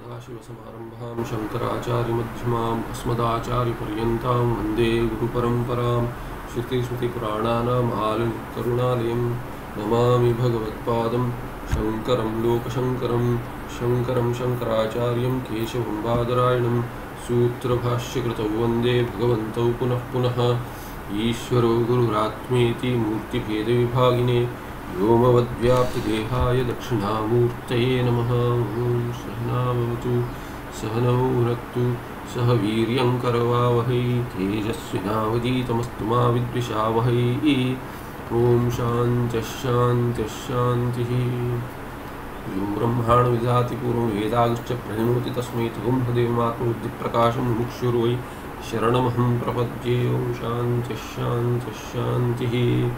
सदाशिवसमारम्भां शङ्कराचार्यमध्यमाम् अस्मदाचार्यपर्यन्तां वन्दे गुरुपरम्परां श्रुतिस्मृतिपुराणानाम् आलयं नमामि भगवत्पादं शङ्करं लोकशङ्करं शङ्करं शङ्कराचार्यं केशवं बादरायणं सूत्रभाष्यकृतौ वन्दे भगवन्तौ पुनः पुनः ईश्वरो गुरुरात्मेति मूर्तिभेदविभागिने व्योमवद्व्याप्तदेहाय दक्षिणामूर्तये नमः। ॐ सहनावतु सहनौ भुनक्तु सह वीर्यं करवावहै तेजस्विनावधीतमस्तु मा विद्विषावहै। ॐ शान्तिः शान्तिः शान्तिः। यो ब्रह्माण्ड विधाति पूर्वं वेदागश्च प्रणोति तस्मै तुगुम्हदेवमात्मबुद्धिप्रकाशं मुमुक्षुर्वै शरणमहं प्रपद्ये। ॐ शान्तिः शान्तिः शान्तिः।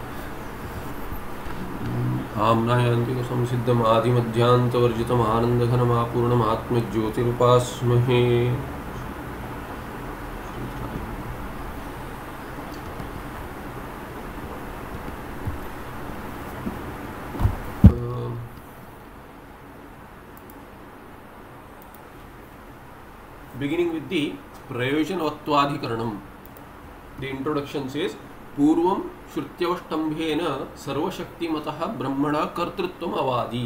आम्नायान्तिकसंसिद्धम् आदिमध्यान्तवर्जितम् आनन्दघनमापूर्णम् आत्मज्योतिरुपास्महे। Beginning with the Prayojanavatvadhikaranam. The introduction says पूर्वं श्रुत्यवष्टम्भेन सर्वशक्तिमतः ब्रह्मणा कर्तृत्वम् अवादि.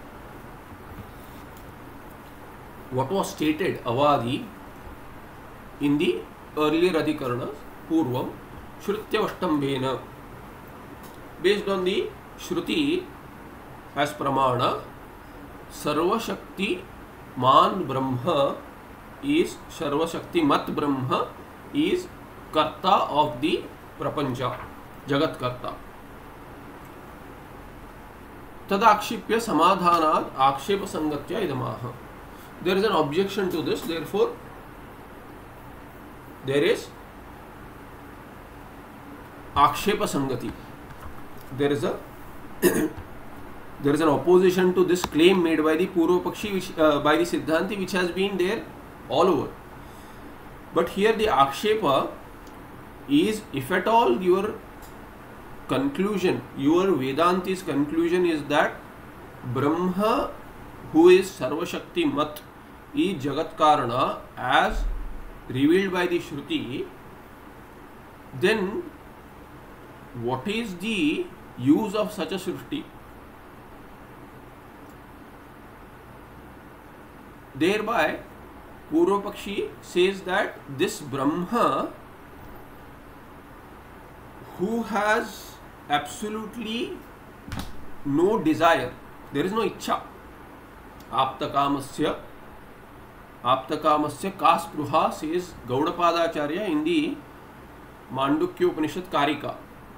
What was stated avadi in the earlier adhikaranas पूर्वं श्रुत्यवष्टम्भेन, based on the shruti as pramana, sarvashakti man brahma is sarvashaktimat brahma is karta of the प्रपंच जगत कर्ता. तदाक्षिप्य समाधानात् आक्षेप संगत्या इदमाह. There is an objection to this, therefore there is आक्षेप संगति. There is an opposition to this claim made by the Purva Pakshi, which by the Siddhanti, which has been there all over. But here the akshepa is, if at all your conclusion, your Vedanti's conclusion is that Brahma, who is Sarvashakti Mat, is Jagat Karana as revealed by the Shruti, then what is the use of such a Shruti? Thereby, Purva Pakshi says that this Brahma, who has absolutely no desire, there is no ichha. Aptakamasya ka spruha, says Gaudapadacharya in the Mandukya Upanishad Karika.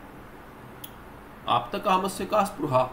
Aptakamasya ka spruha.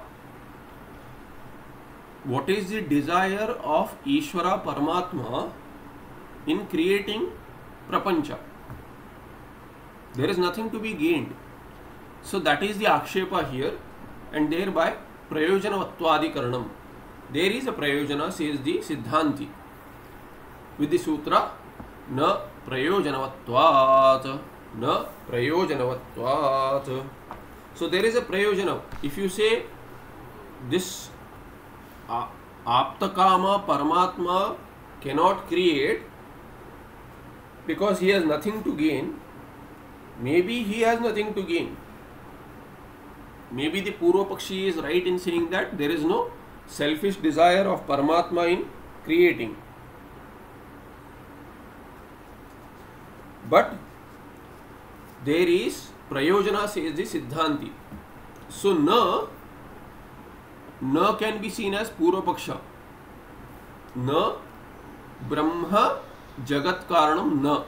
What is the desire of Ishvara Paramatma in creating prapancha? There is nothing to be gained. So that is the akshepa here, and thereby prayojanavattvadikaranam. There is a prayojana, says the Siddhanti, with the sutra na prayojanavatvat, na prayojanavatvat. So there is a prayojana. If you say this aptakama Paramatma cannot create because he has nothing to gain, maybe he has nothing to gain. Maybe the Purva Pakshi is right in saying that there is no selfish desire of Paramatma in creating. But there is prayojana, says the Siddhanti. So na can be seen as Purva Paksha. Na Brahma Jagat Karanam na.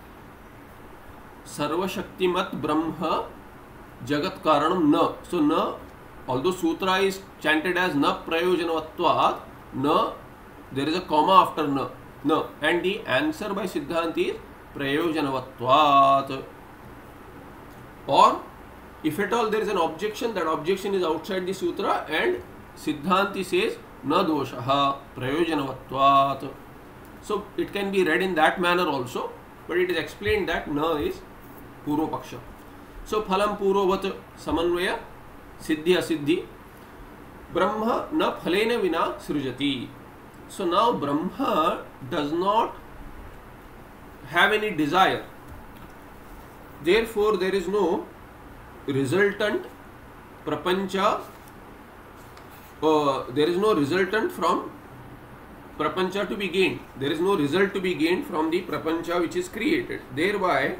Sarvashaktimat Brahma Jagat Karanam na. So na, although sutra is chanted as na prayojanavatvat, na, there is a comma after na, and the answer by Siddhanti is prayojanavatvat. Or if at all there is an objection, that objection is outside the sutra, and Siddhanti says na doshaha prayojanavatvat. So it can be read in that manner also, but it is explained that na is Purva Paksha. So phalam purovat samanvaya siddhi asiddhi brahma na phalena vina srujati. So now Brahma does not have any desire. Therefore, there is no resultant prapancha. There is no resultant from prapancha to be gained. There is no result to be gained from the prapancha which is created. Thereby,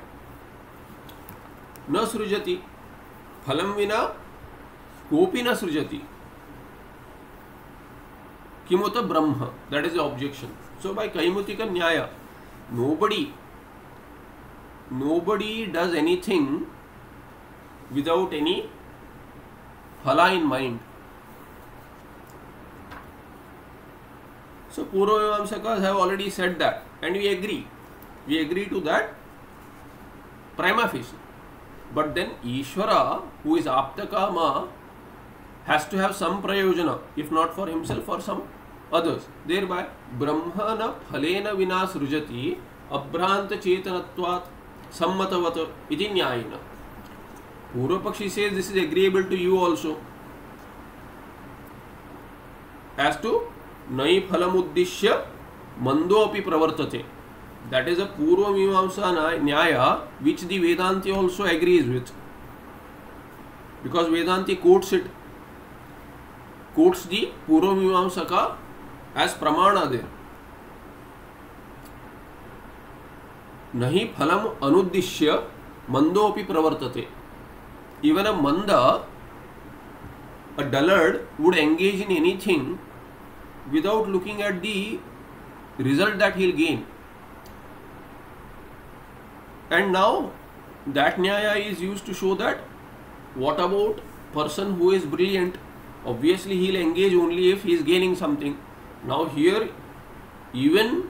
न सृजति, फलम विना कोपि न सृजति. किमुत ब्रह्म. That is the objection. So by Kaimutika Nyaya, nobody does anything without any phala in mind. So Purva Mimamsakas have already said that, and we agree. We agree to that prima facie. But then Ishvara, who is Aptakama, has to have some prayojana, if not for himself, for some others. Thereby, Brahmana phalena vina srujati abhranta chetanatvat sammatavat iti nyayena. Purvapakshi says this is agreeable to you also. As to nai phalamuddishya mando api pravartate. That is a Purva Mimamsa Nyaya which the Vedanti also agrees with. Because Vedanti quotes the Purva Mimamsaka as Pramana there. Nahi phalam anuddishya mando api pravartate. Even a manda, a dullard, would engage in anything without looking at the result that he will gain. And now that Nyaya is used to show that what about person who is brilliant? Obviously he will engage only if he is gaining something. Now here, even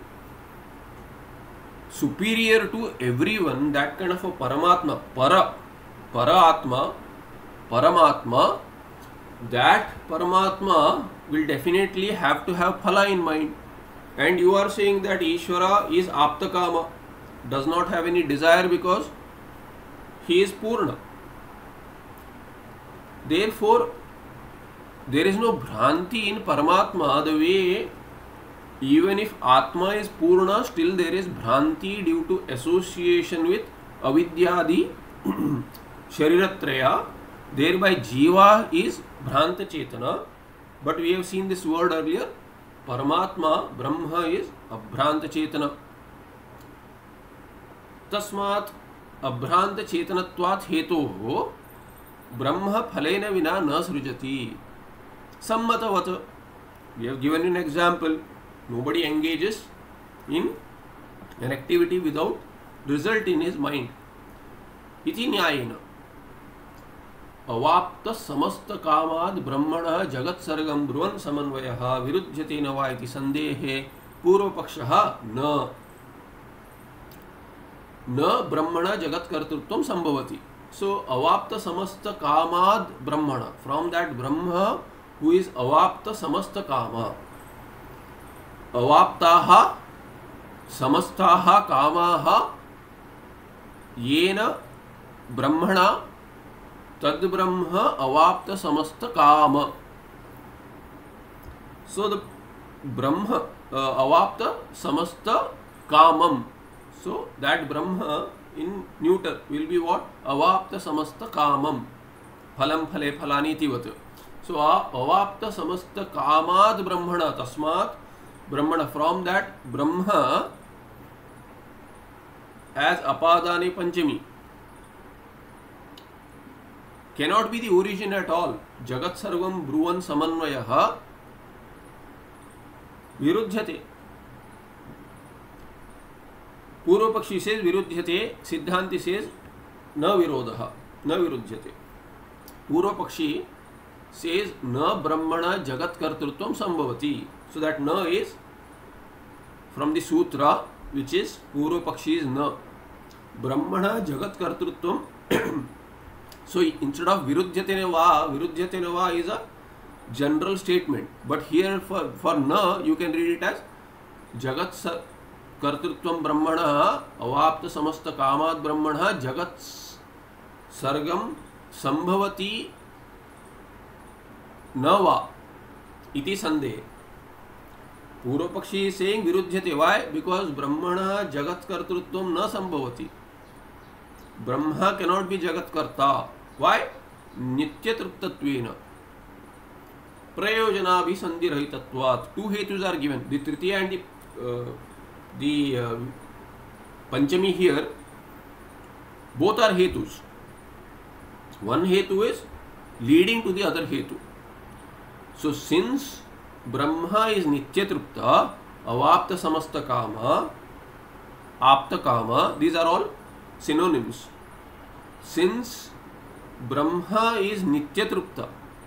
superior to everyone, that kind of a Paramatma, Paraatma, Paramatma, that Paramatma will definitely have to have phala in mind. And you are saying that Ishvara is Aptakama, does not have any desire because he is Purna. Therefore, there is no Bhranti in Paramatma the way even if Atma is Purna, still there is Bhranti due to association with Avidyadi Shariratraya. Thereby Jiva is Bhranta Chetana. But we have seen this word earlier. Paramatma, Brahma is Abhranta Chetana. तस्मात् अभ्रांत चेतनत्वात् हेतोः ब्रह्म फलेन विना न सृजति. सम्मतवत्. We have given an example. Nobody engages in an activity without result in his mind. इति न्यायेन अवाप्त समस्त कामाद् ब्रह्मणः जगत् सर्गं ब्रुवन् समन्वयः विरुध्यते न वा इति संदेहे पूर्वपक्षः न ब्रह्मण जगत कर्तृत्व संभवति. So अवाप्त समस्त कामाद ब्रह्मण, from that Brahma who is अवाप्त समस्त कामा. अवाप्ताः समस्ताः कामाः येन ब्रह्मणा तद ब्रह्म अवाप्त समस्त काम. So the Brahma अवाप्त समस्त कामम. So that Brahma in neuter will be what? Avapta samasta kamam. Phalam phale phalani tivat. So avapta samasta kamad brahmana. Tasmat brahmana. From that Brahma as apadane panchami cannot be the origin at all. Jagat sarvam bruvan samanvayaha virudhyate. Purva Pakshi says viruddhyate, Siddhanti says na virodha, na viruddhyate. Purva Pakshi says na brahmana jagat kartrutvam sambhavati. So that na is from the sutra which is Purva Pakshi's na. Brahmana jagat kartrutvam. So instead of viruddhyate va is a general statement. But here for na you can read it as jagat कर्तृत्वं ब्रह्मणः अवाप्त समस्त कामात् ब्रह्मणः जगत् सर्गं संभवति न वा इति संदेह. पूर्व पक्षी is saying viruddhyate. Why? Because Brahmana jagat kartrutvam na sambhavati. Brahma cannot be jagat karta. Why? Nitya truptatvena. Prayojana abhisandhi rahitatvat. Two hetus are given. The Tritiya and the Panchami here, both are hetus. One hetu is leading to the other hetu. So since Brahma is Nitya Trupta, Avapta Samasta Kama, Apta Kama, these are all synonyms. Since Brahma is Nitya Trupta,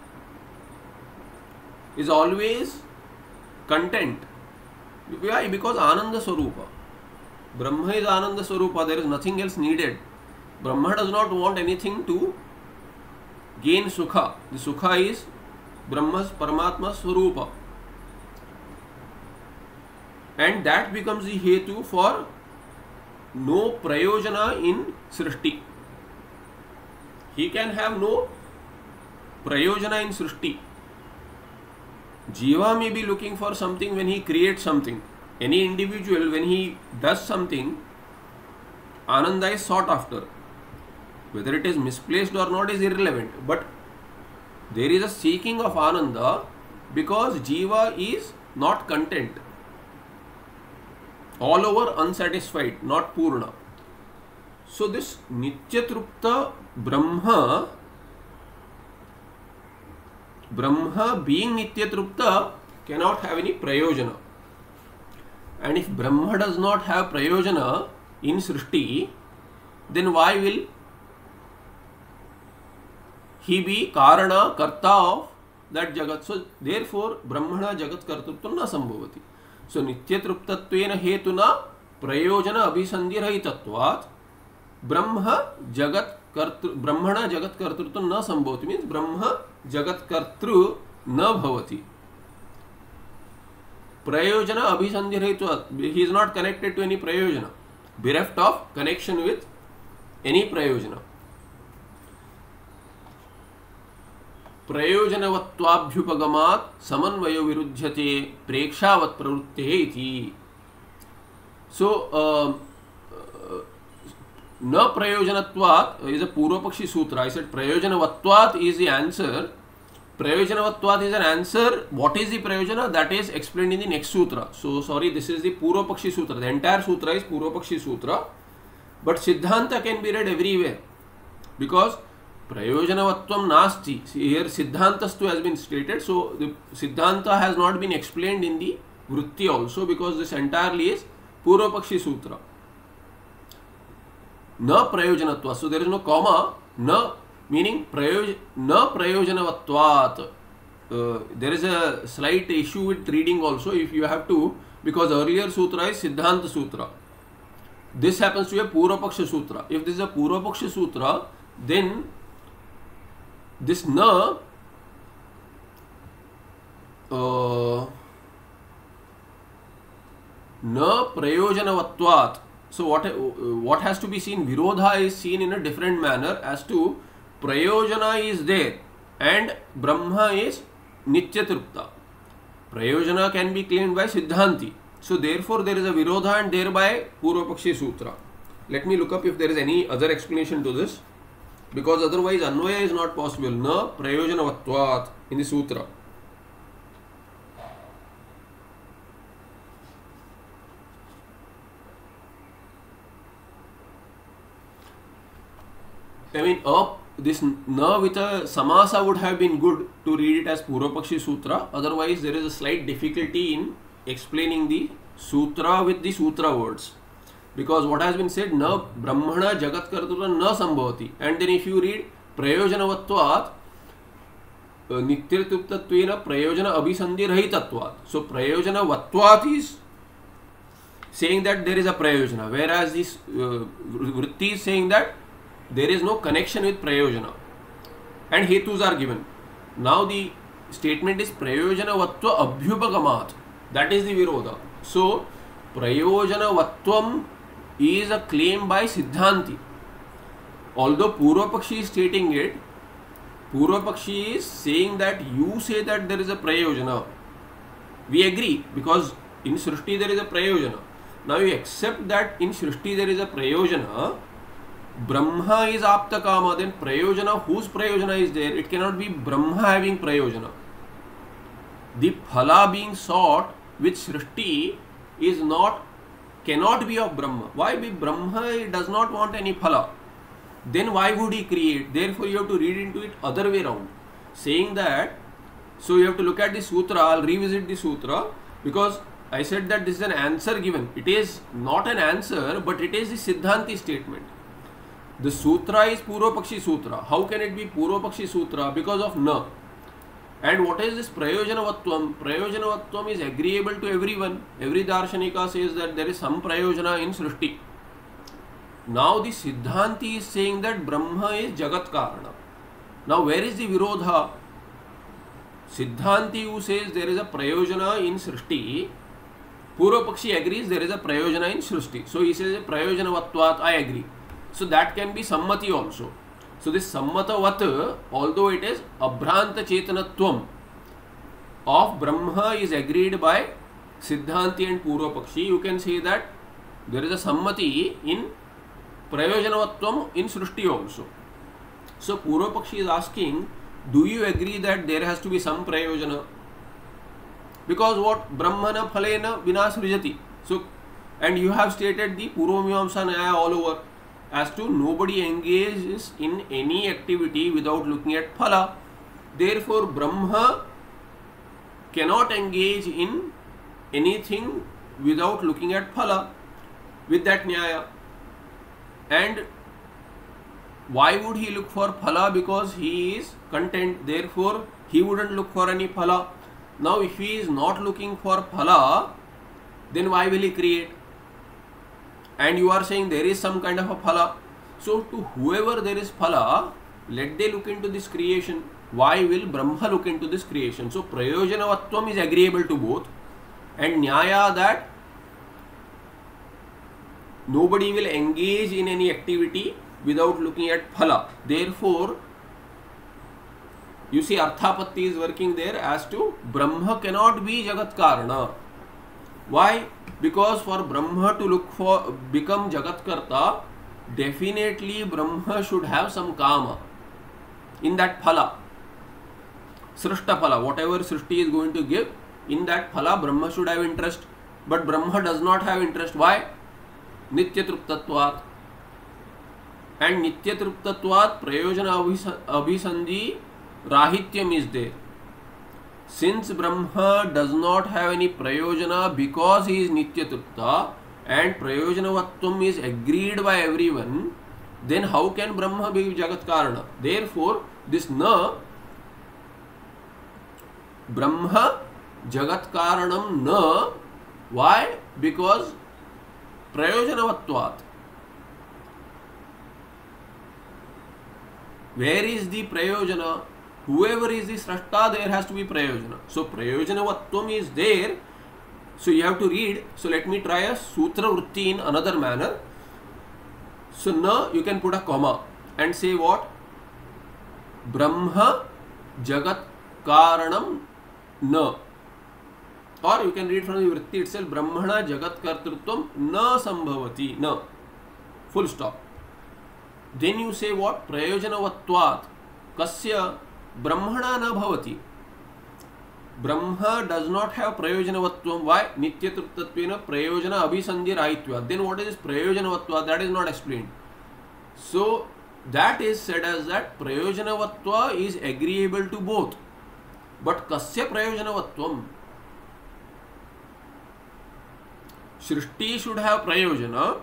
is always content. Why? Because Ananda Swarupa. Brahma is Ananda Swarupa, there is nothing else needed. Brahma does not want anything to gain Sukha. The Sukha is Brahma's Paramatma Swarupa. And that becomes the hetu for no prayojana in Srishti. He can have no prayojana in Srishti. Jiva may be looking for something when he creates something. Any individual, when he does something, Ananda is sought after. Whether it is misplaced or not is irrelevant. But there is a seeking of Ananda because Jiva is not content. All over unsatisfied, not Purna. So this Nitya Trupta Brahma being Nitya Trupta cannot have any Prayojana. And if Brahma does not have Prayojana in Srishti, then why will he be Karana, Karta of that Jagat? So therefore Brahmana Jagat Kartrutvam na sambhavati. So Nitya Truptatvena hetuna Prayojana abhisandhi rahitatvat Brahma Jagat Brahmana Jagat Kartrutvam na sambhavati means Brahma Jagat Kartru na bhavati. Prayojana abhisandhi rahitatvat. He is not connected to any Prayojana. Bereft of connection with any Prayojana. प्रयोजनवत्वाभ्युपगमात् समन्वयो विरुध्यते प्रेक्षावत् प्रवृत्तेः इति. So न प्रयोजनत्वात् is a Purvapakshi Sutra. I said Prayojanavattvat is the answer. Prayojanavattvat is an answer. What is the Prayojana? That is explained in the next Sutra. So sorry, this is the Purvapakshi Sutra. The entire Sutra is Purvapakshi Sutra. But Siddhanta can be read everywhere. Because Prayojanavattvam nasti. Here Siddhantastu has been stated. So the Siddhanta has not been explained in the Vritti also because this entirely is Purvapakshi Sutra. Na prayojanatva. So there is no comma. Na meaning na prayojanavatvat. There is a slight issue with reading also if you have to, because earlier sutra is Siddhanta Sutra. This happens to be a Purvapaksha Sutra. If this is a Purvapaksha Sutra, then this na prayojanavatvat. So what has to be seen? Virodha is seen in a different manner as to Prayojana is there and Brahma is Nitya Trupta. Prayojana can be claimed by Siddhanti. So therefore there is a Virodha and thereby Purvapakshi Sutra. Let me look up if there is any other explanation to this, because otherwise Anvaya is not possible. Na Prayojanavatvat in the Sutra. I mean, this na with a samasa would have been good to read it as Purvapakshi Sutra. Otherwise, there is a slight difficulty in explaining the sutra with the sutra words. Because what has been said, na brahmana jagat kartrutam na sambhavati. And then if you read prayojanavatvat, nityatuptatvena prayojana abhisandhi rahitatvat. So prayojanavatvat is saying that there is a prayojana, whereas this vritti is saying that there is no connection with prayojana, and hetus are given. Now the statement is prayojanavatva abhyupagamat. That is the virodha. So prayojanavatvam is a claim by Siddhanti. Although Purvapakshi is stating it, Purvapakshi is saying that you say that there is a prayojana. We agree, because In Srishti there is a Prayojana. Now you accept that in Srishti there is a Prayojana. Brahma is Apta Kama, then Prayojana, whose Prayojana is there? It cannot be Brahma having Prayojana. The Phala being sought with Srishti is not, cannot be of Brahma. Why? Because Brahma does not want any Phala. Then why would he create? Therefore you have to read into it other way around. Saying that, so you have to look at the sutra. I'll revisit the sutra because I said that this is an answer given. It is not an answer, but it is the Siddhanti statement. The sutra is Purvapakshi Sutra. How can it be Purvapakshi Sutra? Because of na. And what is this Prayojanavatvam? Prayojanavatvam is agreeable to everyone. Every Darshanika says that there is some Prayojana in Srishti. Now the Siddhanti is saying that Brahma is Jagat Karana. Now where is the Virodha? Siddhanti who says there is a Prayojana in Srishti, Purvapakshi agrees there is a Prayojana in Srishti. So he says Prayojanavatvat, I agree. So that can be Sammati also. So this Sammatavat, although it is Abhranta Chetanatvam of Brahma is agreed by Siddhanti and Purvapakshi, you can say that there is a Sammati in Prayojanavatvam in Srishti also. So Purvapakshi is asking, do you agree that there has to be some Prayojana? Because what? Brahmana Phalena Vinasrijati. So, and you have stated the Purvamimamsa Nyaya all over as to nobody engages in any activity without looking at Phala. Therefore, Brahma cannot engage in anything without looking at Phala with that Nyaya. And why would he look for Phala? Because he is content, therefore he wouldn't look for any Phala. Now if he is not looking for Phala, then why will he create? And you are saying there is some kind of a Phala. So to whoever there is Phala, let they look into this creation. Why will Brahma look into this creation? So Prayojanavatvam is agreeable to both, and Nyaya that nobody will engage in any activity without looking at Phala. Therefore, you see Arthapatti is working there as to Brahma cannot be Jagat Karana. Why? Because for Brahma to look for, become Jagat Karta, definitely Brahma should have some Kama in that Phala. Srishta Phala, whatever Srishti is going to give, in that Phala Brahma should have interest. But Brahma does not have interest. Why? Nityatruptatvat. And Nityatruptatvat Prayojana Abhisandhi Rahityam is there. Since Brahma does not have any Prayojana because he is Nityatrupta and Prayojanavatvam is agreed by everyone, then how can Brahma be Jagat Karana? Therefore, this na, Brahma Jagat Karanam na. Why? Because Prayojanavatvat. Where is the Prayojana? Whoever is the Srashta, there has to be Prayojana. So Prayojanavatvam is there. So you have to read. So let me try a Sutra Vritti in another manner. So na, you can put a comma and say what? Brahma Jagat Karanam na. Or you can read from the Vritti itself, Brahmana Jagat Kartrutvam na sambhavati na. Full stop. Then you say what? Prayojanavatvat kasya Brahmana na bhavati. Brahma does not have Prayojanavatvam. Why? Nityatruptatvena Prayojana Abhisandhi Rahitva. Then what is this Prayojanavatva? That is not explained. So that is said as that Prayojanavatva is agreeable to both. But kasya Prayojanavatvam? Srishti should have Prayojana,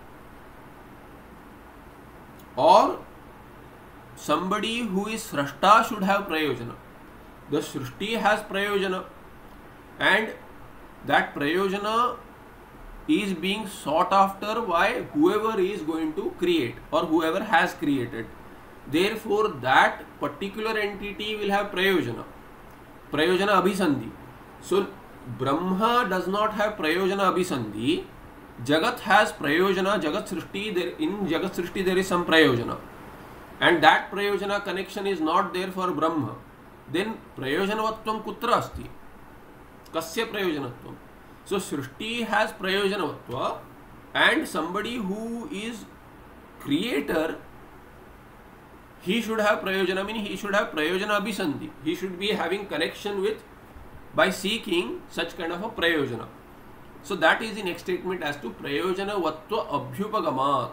or somebody who is Srashta should have Prayojana. The Srishti has Prayojana, and that Prayojana is being sought after by whoever is going to create or whoever has created. Therefore, that particular entity will have Prayojana. Prayojana Abhisandhi. So, Brahma does not have Prayojana Abhisandhi. Jagat has Prayojana. Jagat Srishti, there, in Jagat Srishti there is some Prayojana. And that Prayojana connection is not there for Brahma. Then Prayojanavatvam kutra asti? Kasya Prayojanatvam? So Srishti has Prayojanatva, and somebody who is creator, he should have Prayojana, meaning he should have Prayojana Abhisandhi. He should be having connection with, by seeking such kind of a Prayojana. So that is the next statement as to Prayojana Vattva Abhyupagamat.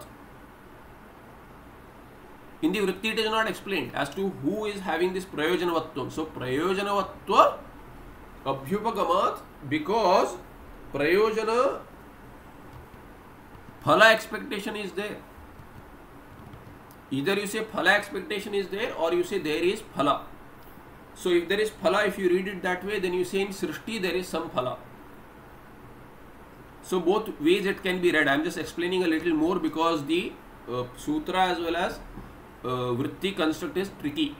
In the Vritti it is not explained as to who is having this Prayojana Vattvam. So Prayojana Vattva Abhyupagamat, because Prayojana Phala expectation is there. Either you say Phala expectation is there, or you say there is Phala. So if there is Phala, if you read it that way, then you say in Srishti there is some Phala. So both ways it can be read. I am just explaining a little more because the sutra as well as Vritti construct is tricky.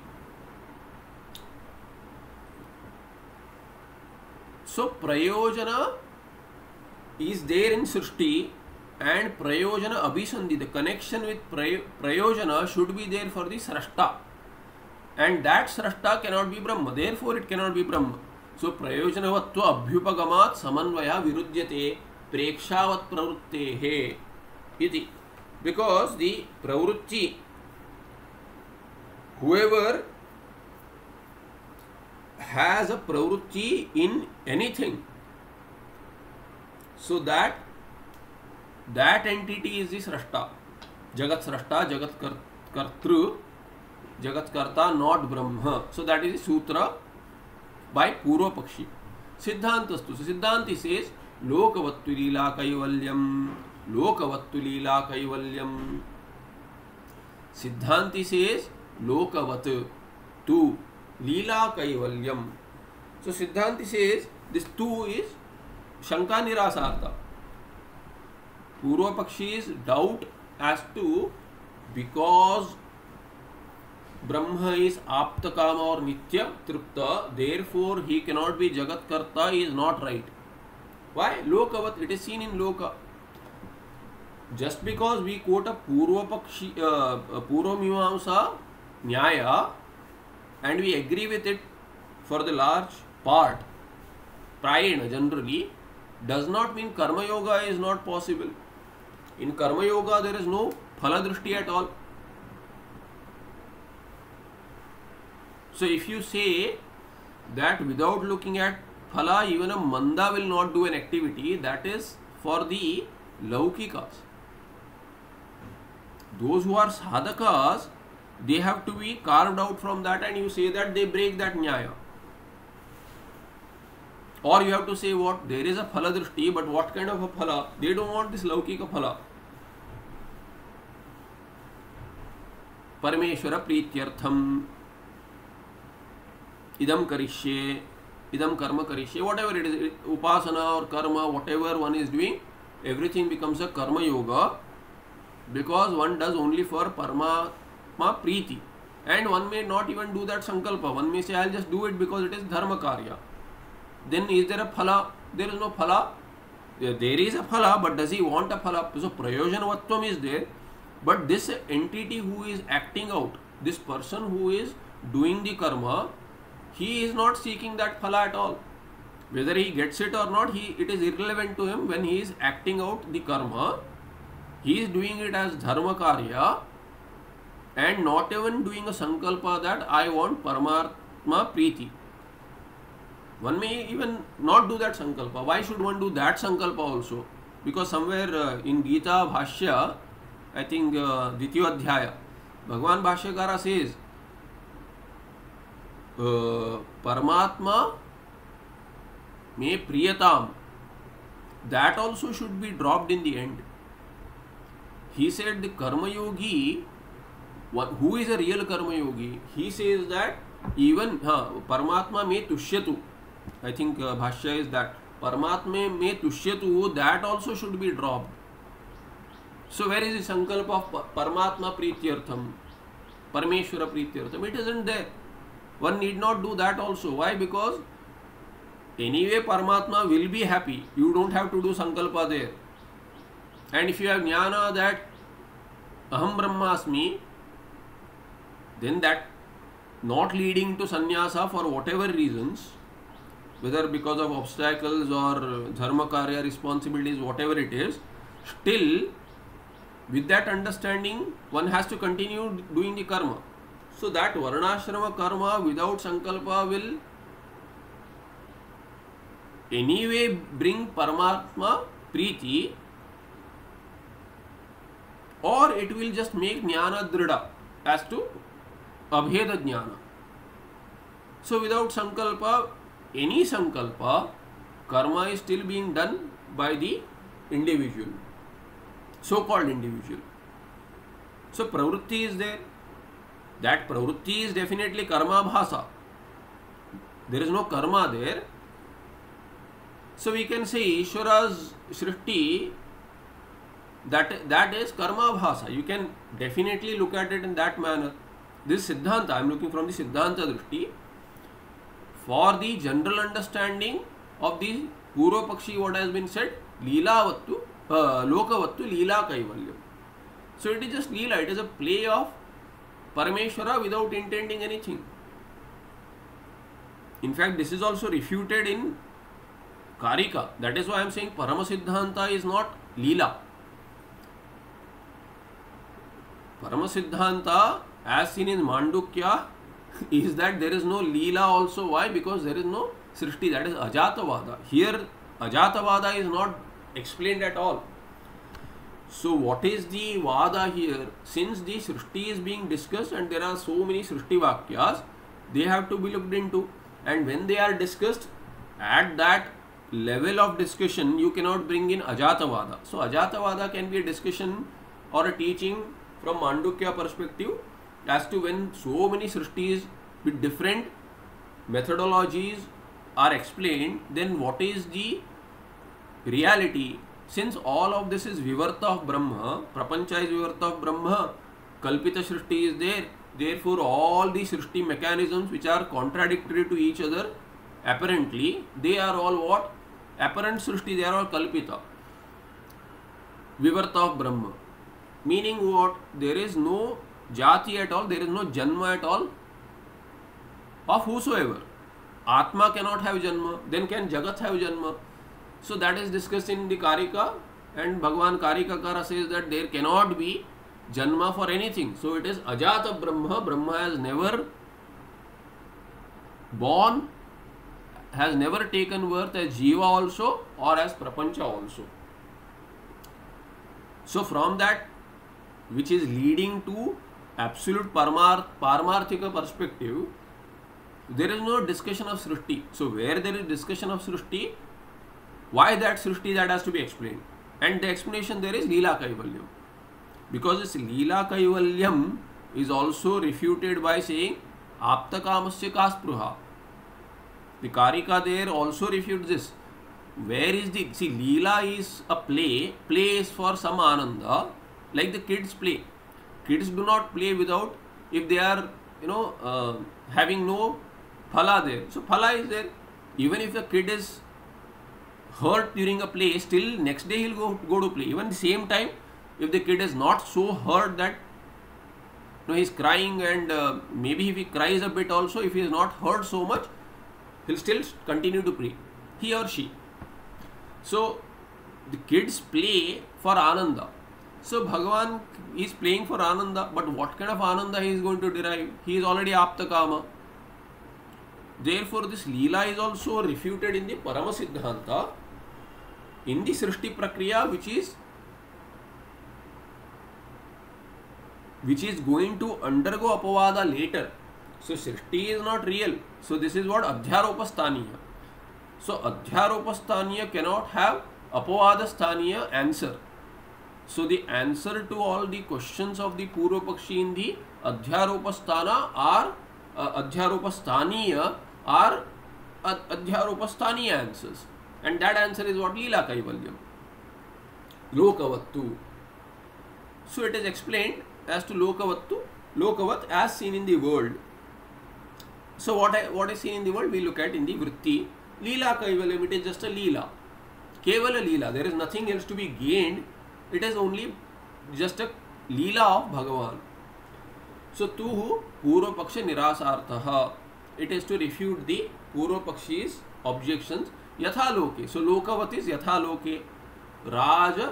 So Prayojana is there in Srishti, and Prayojana Abhisandhi, the connection with Prayojana should be there for the Srashta, and that Srashta cannot be Brahma, therefore it cannot be Brahma. So Prayojana Vattva Abhyupagamat Samanvaya Virudyate Prekshavat Pravrittehe iti, because the Pravritti, whoever has a Pravritti in anything, so that entity is the Srashta, Jagat Srashta, Jagat Kartru, Jagat Karta, not Brahma. So that is the sutra by Purva Pakshi. Siddhantastu. So Siddhanti says Lokavattu Leela Kaivalyam, Lokavattu Leela Kaivalyam. Siddhanti says Lokavat tu Leela Kaivalyam. So Siddhanti says this tu is Shanka Nirasartha. Purva Pakshi's doubt as to, because Brahma is Aptakama or Nitya Tripta, therefore he cannot be Jagat Karta, is not right. Why? Lokavat, it is seen in Loka. Just because we quote a Purva Pakshi, Purva Mimamsa Nyaya, and we agree with it for the large part, Prayena generally, does not mean Karma Yoga is not possible. In Karma Yoga there is no Phala Drishti at all. So if you say that without looking at Phala, even a Manda will not do an activity, that is for the Laukikas. Those who are Sadhakas, they have to be carved out from that, and you say that they break that Nyaya. Or you have to say what? There is a Phala Drishti, but what kind of a Phala? They don't want this Laukika Phala. Parameshwara Prityartham Idam Karishye, Idam Karma Karishye, whatever it is, Upasana or Karma, whatever one is doing, everything becomes a Karma Yoga, because one does only for Parama Priti. And one may not even do that Sankalpa. One may say, I will just do it because it is Dharma Karya. Then is there a Phala? There is no Phala. There is a Phala, but does he want a Phala? So Prayojanavatvam is there, but this entity who is acting out, this person who is doing the karma, he is not seeking that Phala at all. Whether he gets it or not, it is irrelevant to him when he is acting out the karma. He is doing it as Dharma Karya and not even doing a Sankalpa that I want Paramatma Priti. One may even not do that Sankalpa. Why should one do that Sankalpa also? Because somewhere in Gita Bhashya, I think Dvitiya Adhyaya, Bhagavan Bhashyakara says, Paramatma me priyatam, that also should be dropped in the end. He said the Karma Yogi, who is a real Karma Yogi, he says that even Paramatma me tushyatu, I think Bhashya is that, Paramatma me tushyatu, that also should be dropped. So where is the Sankalpa of Paramatma Prityartham, Parameshwara Prityartham? It isn't there. One need not do that also. Why? Because anyway Paramatma will be happy. You don't have to do Sankalpa there. And if you have Jnana that Aham Brahmasmi, then that not leading to sannyasa for whatever reasons, whether because of obstacles or dharma karya responsibilities, whatever it is, still with that understanding one has to continue doing the karma. So that varnashrama karma without sankalpa will anyway bring Paramatma Preeti, or it will just make Jnana Drida as to Abheda Jnana. So without Sankalpa, any Sankalpa, karma is still being done by the individual, so-called individual. So Pravrutti is there. That Pravrutti is definitely Karma Bhasa. There is no karma there. So we can say Ishvara's Srishti, that is Karma Bhasa. You can definitely look at it in that manner. This Siddhanta, I am looking from the Siddhanta Drishti. For the general understanding of the Purva Pakshi, what has been said, Leelavattu, Lokavattu, Leela Kaivalyam. So it is just Leela, it is a play of Parameshwara without intending anything. In fact, this is also refuted in Karika. That is why I am saying Paramasiddhanta is not Leela. Paramasiddhanta, as seen in Mandukya, is that there is no Leela also. Why? Because there is no Srishti, that is Ajatavada. Here, Ajatavada is not explained at all. So, what is the Vada here? Since the Srishti is being discussed and there are so many Srishti Vakyas, they have to be looked into. And when they are discussed, at that level of discussion, you cannot bring in Ajatavada. So, Ajatavada can be a discussion or a teaching from Mandukya perspective as to when so many Srishtis with different methodologies are explained, then what is the reality? Since all of this is Vivarta of Brahma, Prapancha is Vivarta of Brahma, Kalpita Srishti is there, therefore all the Srishti mechanisms which are contradictory to each other, apparently, they are all what? Apparent Srishti, they are all Kalpita. Vivarta of Brahma. Meaning what? There is no Jati at all, there is no Janma at all of whosoever. Atma cannot have Janma, then can Jagat have Janma? So that is discussed in the Karika, and Bhagavan Karikakara says that there cannot be Janma for anything. So it is Ajata Brahma. Brahma has never born, has never taken birth as Jiva also or as Prapancha also. So from that, which is leading to absolute Paramarthika perspective, there is no discussion of Srishti. So where there is discussion of Srishti, why that Srishti, that has to be explained. And the explanation there is Leela Kaivalyam. Because this Leela Kaivalyam is also refuted by saying Apta Kamasya Kaspruha. The Karika there also refutes this. Where is the, see, Leela is a play is for some Ananda, like the kids play. Kids do not play without, if they are, having no phala there. So phala is there. Even if the kid is hurt during a play, still next day he will go to play. Even the same time, if the kid is not so hurt that he is crying, and maybe if he cries a bit also, if he is not hurt so much, he will still continue to play, he or she. So the kids play for Ananda. So Bhagavan is playing for Ananda, but what kind of Ananda he is going to derive? He is already Apta Kama. Therefore, this Leela is also refuted in the Paramasiddhanta, in the Srishti Prakriya, which is going to undergo Apavada later. So Srishti is not real. So this is what Adhyarupasthaniya. So Adhyarupasthaniya cannot have Apavadasthaniya answer. So the answer to all the questions of the Purva Pakshi in the Adhyarupasthana are Adhyarupasthaniya are Adhyarupasthaniya answers. And that answer is what? Leela Kaivalyam. Lokavattu. So it is explained as to Lokavattu, Lokavat as seen in the world. So what is seen in the world, we look at in the Vritti. Leela Kaivalyam, it is just a Leela. Kevala Leela, there is nothing else to be gained. It is only just a Leela of Bhagavan. So Tuhu Purva Paksha Nirasarthaha. It is to refute the Purva Pakshi's objections. Yatha loke. So lokavat is yatha loke. Raja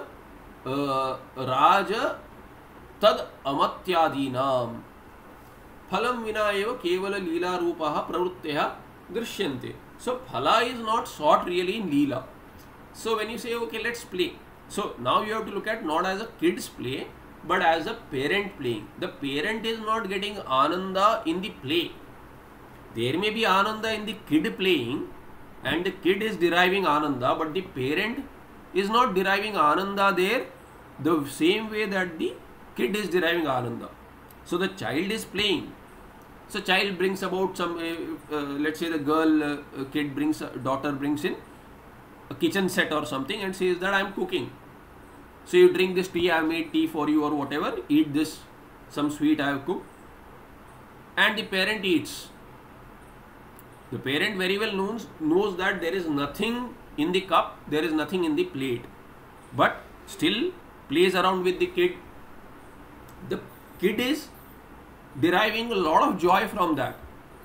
Raja tad amatyadinam phalam vina eva kevala leela rupaha pravritteha drishyante. So phala is not sought really in leela. So when you say okay, let's play, so now you have to look at not as a kid's play but as a parent playing. The parent is not getting ananda in the play. There may be ananda in the kid playing and the kid is deriving ananda, but the parent is not deriving ananda there the same way that the kid is deriving ananda. So the child is playing. So child brings about some, let's say the girl kid brings, daughter brings in a kitchen set or something and says that I am cooking. So you drink this tea, I have made tea for you or whatever, eat this, some sweet I have cooked, and the parent eats. The parent very well knows that there is nothing in the cup, there is nothing in the plate, but still plays around with the kid. The kid is deriving a lot of joy from that.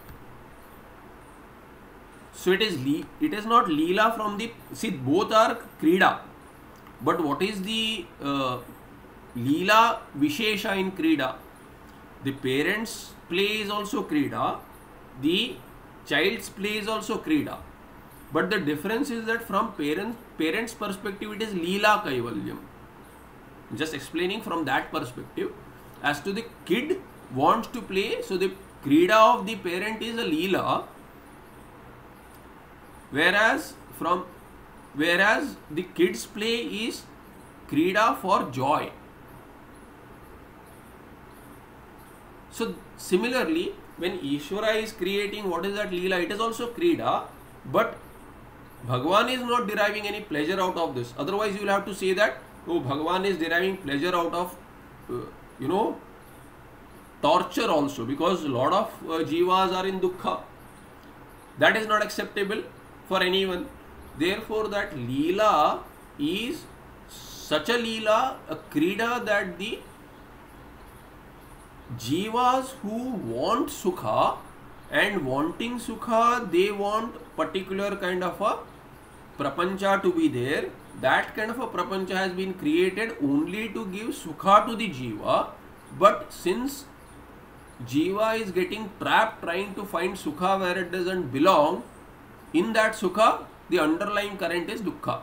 So it is not leela from the, see, both are krida, but what is the leela vishesha in krida? The parents' play is also krida, the child's play is also krida, but the difference is that from parents' perspective it is leela kaivalyam. Just explaining from that perspective. As to the kid wants to play, so the krida of the parent is a leela, whereas the kid's play is krida for joy. So similarly, when Ishvara is creating, what is that leela? It is also krida, but Bhagwan is not deriving any pleasure out of this. Otherwise you will have to say that, oh, Bhagwan is deriving pleasure out of torture also, because a lot of jivas are in dukkha. That is not acceptable for anyone. Therefore that leela is such a leela, a krida, that the jivas who want sukha and wanting sukha, they want particular kind of a prapancha to be there. That kind of a prapancha has been created only to give sukha to the jiva, but since jiva is getting trapped trying to find sukha where it doesn't belong, in that sukha the underlying current is dukkha.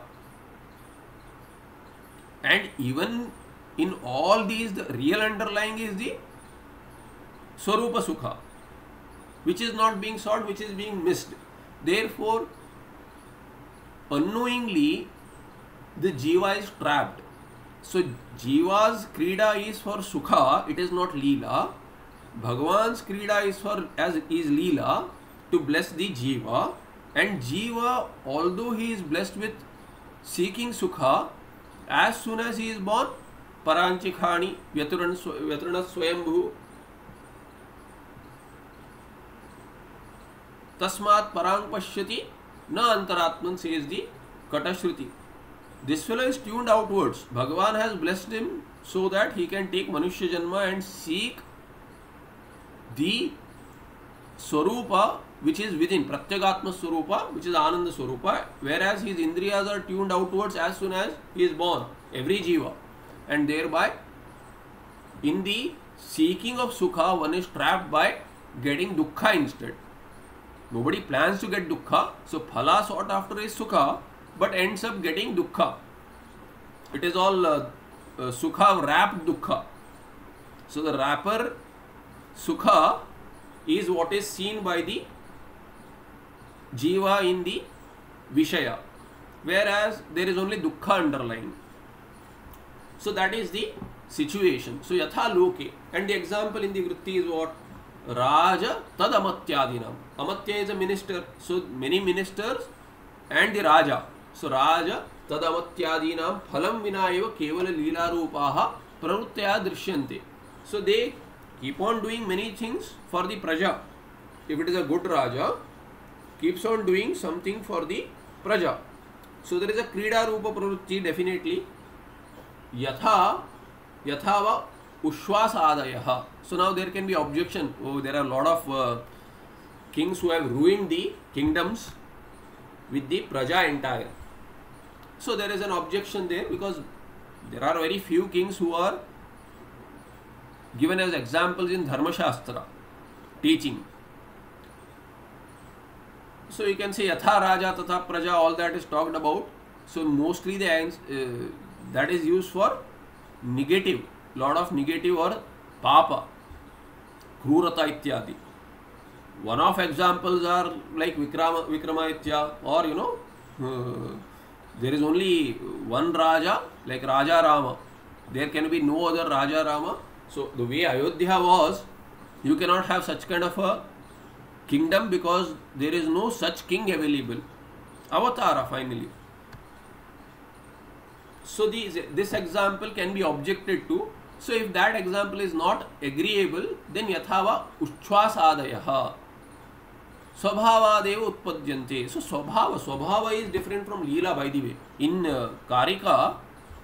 And even in all these, the real underlying is the swarupa sukha, which is not being sought, which is being missed. Therefore unknowingly the jiva is trapped. So jiva's krida is for sukha, it is not leela. Bhagwan's krida is leela, to bless the jiva, and jiva, although he is blessed with seeking sukha, as soon as he is born, paranchikhani vyaturana swayambhu tasmat parang pashyati na antaratman, says the Katashruti. This fellow is tuned outwards. Bhagavan has blessed him so that he can take Manushya Janma and seek the Swarupa which is within, Pratyagatma Swarupa, which is Ananda Swarupa, whereas his Indriyas are tuned outwards as soon as he is born, every Jiva. And thereby, in the seeking of Sukha, one is trapped by getting Dukkha instead. Nobody plans to get Dukkha, so Phala sought after is Sukha, but ends up getting dukkha. It is all sukha wrapped dukkha. So the wrapper sukha is what is seen by the jiva in the vishaya, whereas there is only dukkha underlying. So that is the situation. So yatha loke, and the example in the vritti is what? Raja tad amatyadinam. Amatya is a minister, so many ministers and the Raja. So Raja tad amatyadinam phalam vina eva kevala leela rupaha pravrittya drishyante. So they keep on doing many things for the praja. If it is a good Raja, keeps on doing something for the praja. So there is a krida rupa pravritti definitely. Yatha yathava ushwasadayah. So now there can be objection. Oh, there are a lot of kings who have ruined the kingdoms with the praja entire. So there is an objection there, because there are very few kings who are given as examples in Dharma Shastra teaching. So you can say Yatha Raja Tatha Praja, all that is talked about. So mostly that is used for negative, lot of negative or papa, krurata ityadi. One of examples are like Vikramaditya, or there is only one Raja, like Raja Rama. There can be no other Raja Rama. So the way Ayodhya was, you cannot have such kind of a kingdom, because there is no such king available. Avatara finally. So this example can be objected to. So if that example is not agreeable, then yathava ushwasadayah swabhavadeva utpadyante. So swabhava is different from Leela, by the way. In Karika,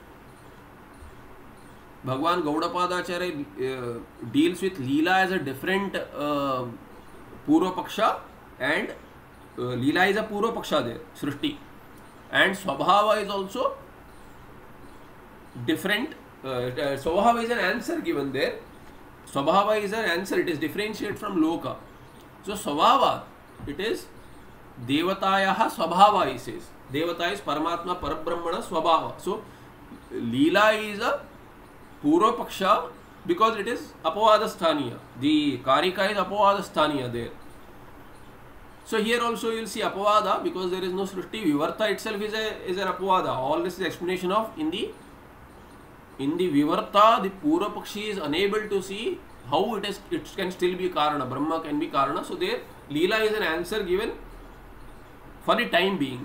Bhagwan Gaudapadacharya deals with Leela as a different Purva Paksha, and Leela is a Purva Paksha there, Srishti. And Swabhava is also different. Swabhava is an answer given there. Swabhava is an answer, it is differentiated from Loka. So Swabhava, it is Devatayaha Swabhava, he says. Devata is Paramatma, Parabrahmana, Swabhava. So Leela is a Purva Paksha, because it is Apavadasthaniya. The Karika is Apavadasthaniya there. So here also you will see Apavada, because there is no Srishti. Vivarta itself is an Apavada. All this is explanation of in the Vivarta, the Purva Pakshi is unable to see how it can still be Karana. Brahma can be Karana. So there Leela is an answer given for the time being.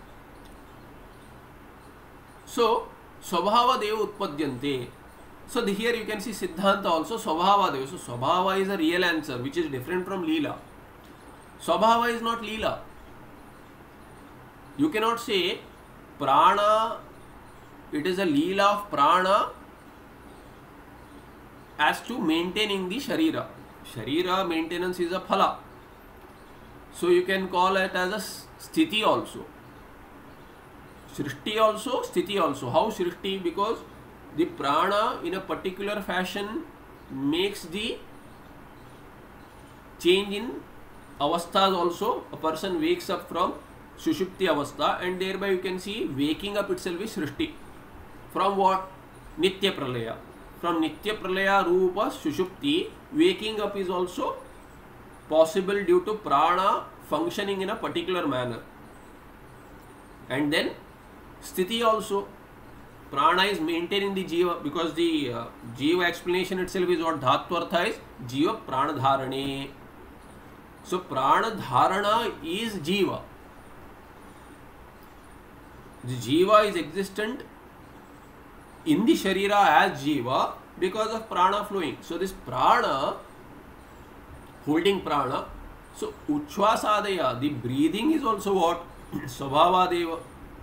So Swabhava Deva Utpadyante. So here you can see Siddhanta also Swabhava Deva. So Swabhava is a real answer, which is different from Leela. Swabhava is not Leela. You cannot say Prana, it is a Leela of Prana as to maintaining the Sharira. Sharira maintenance is a Phala. So you can call it as a Sthiti also. Srishti also, Sthiti also. How Srishti? Because the prana in a particular fashion makes the change in avasthas also. A person wakes up from Sushupti avastha, and thereby you can see waking up itself is Srishti. From what? Nitya Pralaya. From Nitya Pralaya Rupa Sushupti, waking up is also possible due to prana functioning in a particular manner. And then Sthiti also. Prana is maintaining the Jiva, because the Jiva explanation itself is what Dhatvartha is Jiva Prana Dharane. So Prana Dharana is Jiva. The Jiva is existent in the Sharira as Jiva because of Prana flowing. So this Prana, holding Prana, so Uchvasadaya, the breathing is also what? Swabhavadeva.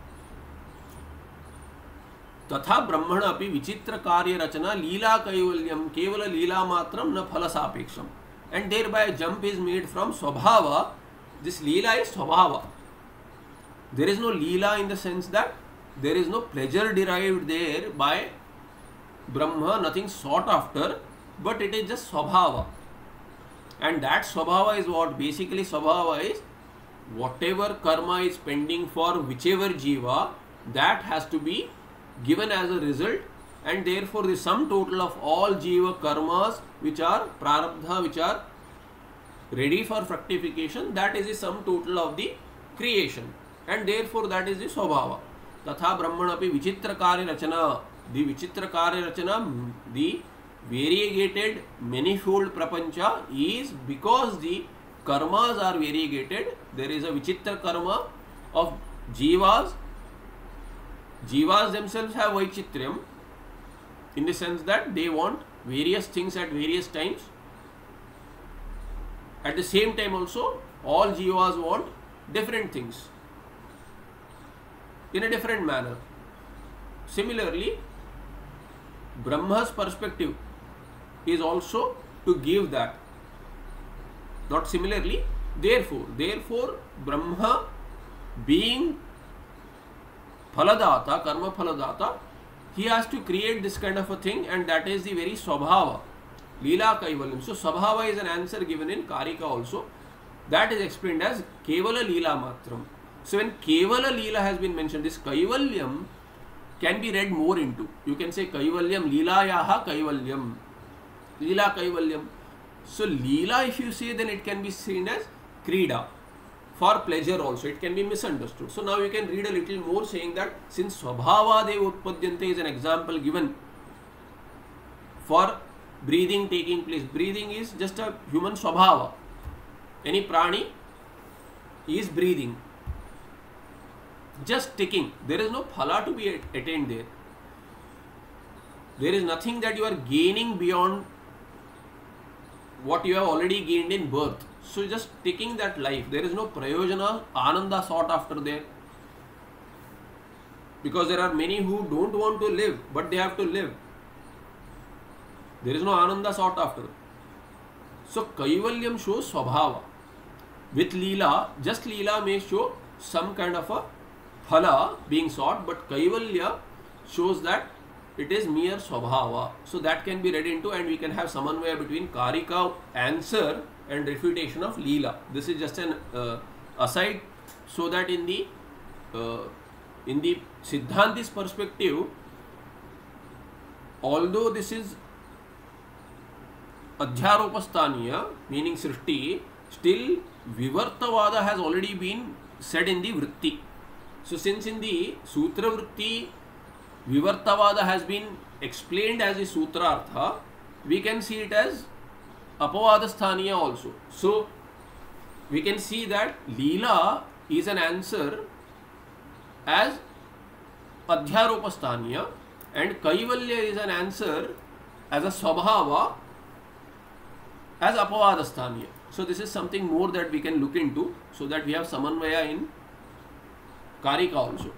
तथा ब्रह्मण अपि विचित्र कार्य रचना लीला कैवल्यम केवल लीला मात्रम न फल सापेक्षम. And thereby jump is made from Swabhava. This Leela is Swabhava. There is no Leela in the sense that there is no pleasure derived there by Brahma, nothing sought after, but it is just Swabhava. And that Swabhava is what? Basically Swabhava is whatever karma is pending for whichever Jiva, that has to be given as a result, and therefore the sum total of all Jiva karmas which are prarabdha, which are ready for fructification, that is the sum total of the creation, and therefore that is the Swabhava. Tatha Brahman api vichitra karya rachana. The vichitra karya rachana, the variegated manifold prapancha, is because the karmas are variegated. There is a vichitra karma of Jivas. Jivas themselves have Vaichitriam in the sense that they want various things at various times. At the same time also, all Jivas want different things in a different manner. Similarly, Brahma's perspective is also to give that. Not similarly, therefore Brahma being Phaladata, Karma Phaladata, he has to create this kind of a thing, and that is the very Swabhava, Leela Kaivalyam. So Swabhava is an answer given in Karika also. That is explained as Kevala Leela Matram. So when Kevala Leela has been mentioned, this Kaivalyam can be read more into. You can say Kaivalyam, Leelayaha Kaivalyam, Leela Kaivalyam. So Leela, if you say, then it can be seen as Krida, for pleasure also. It can be misunderstood. So now you can read a little more saying that since Swabhava Deva Utpadyante is an example given for breathing taking place. Breathing is just a human Swabhava. Any prani is breathing. Just ticking. There is no phala to be attained there. There is nothing that you are gaining beyond what you have already gained in birth. So just taking that life, there is no prayojana, ananda sought after there. Because there are many who don't want to live, but they have to live. There is no ananda sought after. So Kaivalyam shows Swabhava. With Leela, just Leela may show some kind of a phala being sought, but Kaivalya shows that it is mere Swabhava. So that can be read into, and we can have samanvaya between Karika answer and refutation of Leela. This is just an aside, so that in the Siddhanti's perspective, although this is Adhyarupasthaniya, meaning Srishti, still Vivartavada has already been said in the Vritti. So since in the Sutra Vritti, Vivartavada has been explained as a Sutrartha, we can see it as Apavadasthaniya also. So we can see that Leela is an answer as Adhyarupasthaniya, and Kaivalya is an answer as a Swabhava as Apavadasthaniya. So this is something more that we can look into, so that we have samanvaya in Karika also.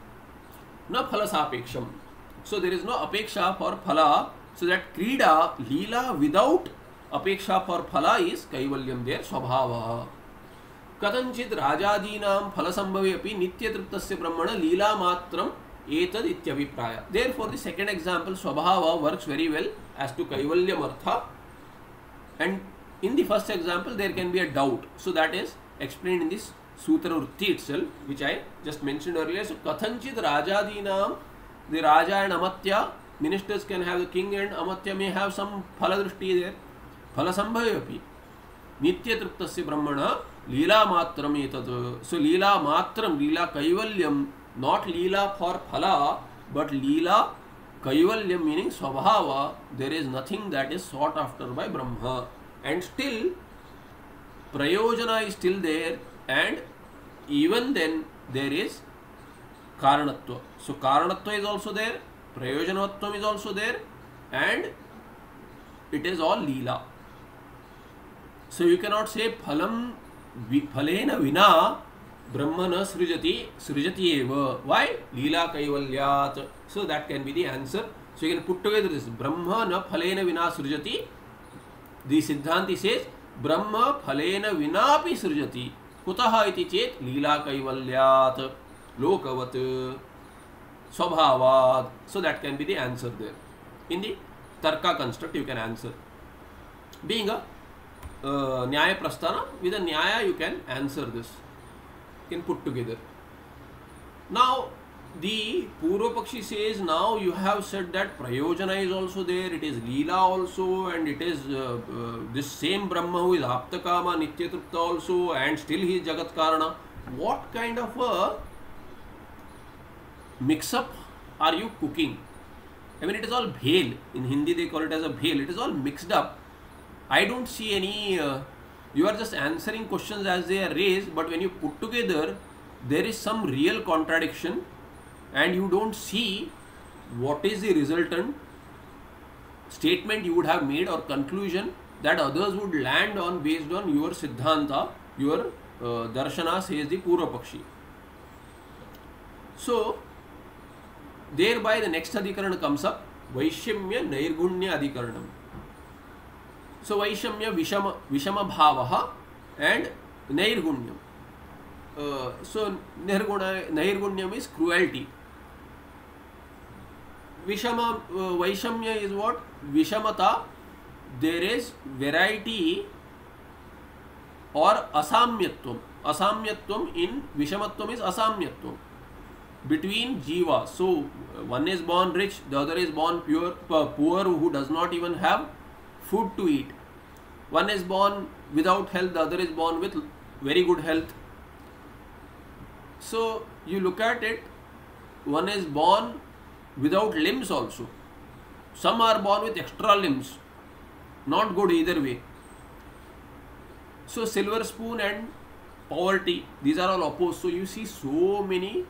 Na phala sapeksham. So there is no apeksha for phala. So that Krida, Leela without apeksha for phala is Kaivalyam there, Swabhava. Katanchit Rajadinam phalasambhavi api nityatriptasya brahmana Leela matram etad ityabhipraya. Therefore the second example, Swabhava, works very well as to Kaivalyam artha. And in the first example there can be a doubt. So that is explained in this Sutra Vritti itself, which I just mentioned earlier. So Kathanchit Rajadinam, the Raja and Amatya, ministers can have the king, and Amatya may have some phala drishti there. Phala sambhavi api nitya triptasya brahmana Leela matram etad. So Leela matram, Leela Kaivalyam, not Leela for phala, but Leela Kaivalyam meaning Swabhava. There is nothing that is sought after by Brahma, and still Prayojana is still there, and even then there is Karanatva. So Karanatva is also there, Prayojanatvam is also there, and it is all Leela. So you cannot say phalena vina brahmana srijati eva. Why? Leela Kaivalyat. So that can be the answer. So you can put together this Brahma na phalena vina srijati. The Siddhanti says Brahma phalena vina pi srijati. Kutaha iti chet Leela Kaivalyat lokavat Swabhavat. So that can be the answer there. In the Tarka construct you can answer. Being a Nyaya Prasthana, with a Nyaya you can answer this. You can put together. Now the Purva Pakshi says, now you have said that Prayojana is also there, it is Leela also, and it is this same Brahma who is Aptakama, Nityatripta also, and still he is Jagat Karana. What kind of a mix-up are you cooking? I mean, it is all bhel. In Hindi they call it as a bhel. It is all mixed up. I don't see any, you are just answering questions as they are raised, but when you put together, there is some real contradiction, and you don't see what is the resultant statement you would have made or conclusion that others would land on based on your Siddhanta, your Darshana, says the Purva Pakshi. So, thereby the next Adhikarana comes up, Vaishyamya Nairgunya Adhikaranam. So Vaishyamya Vishama Bhavaha and Nairgunyam. So Nirgunyam is cruelty. Vishama, Vaishamya is what? Vishamata. There is variety or asamyatvam. Asamyatvam in Vishamatvam is asamyatvam between jivas. So one is born rich, the other is born poor who does not even have food to eat. One is born without health, the other is born with very good health. So you look at it, one is born without limbs also. Some are born with extra limbs. Not good either way. So silver spoon and poverty, these are all opposed. So you see so many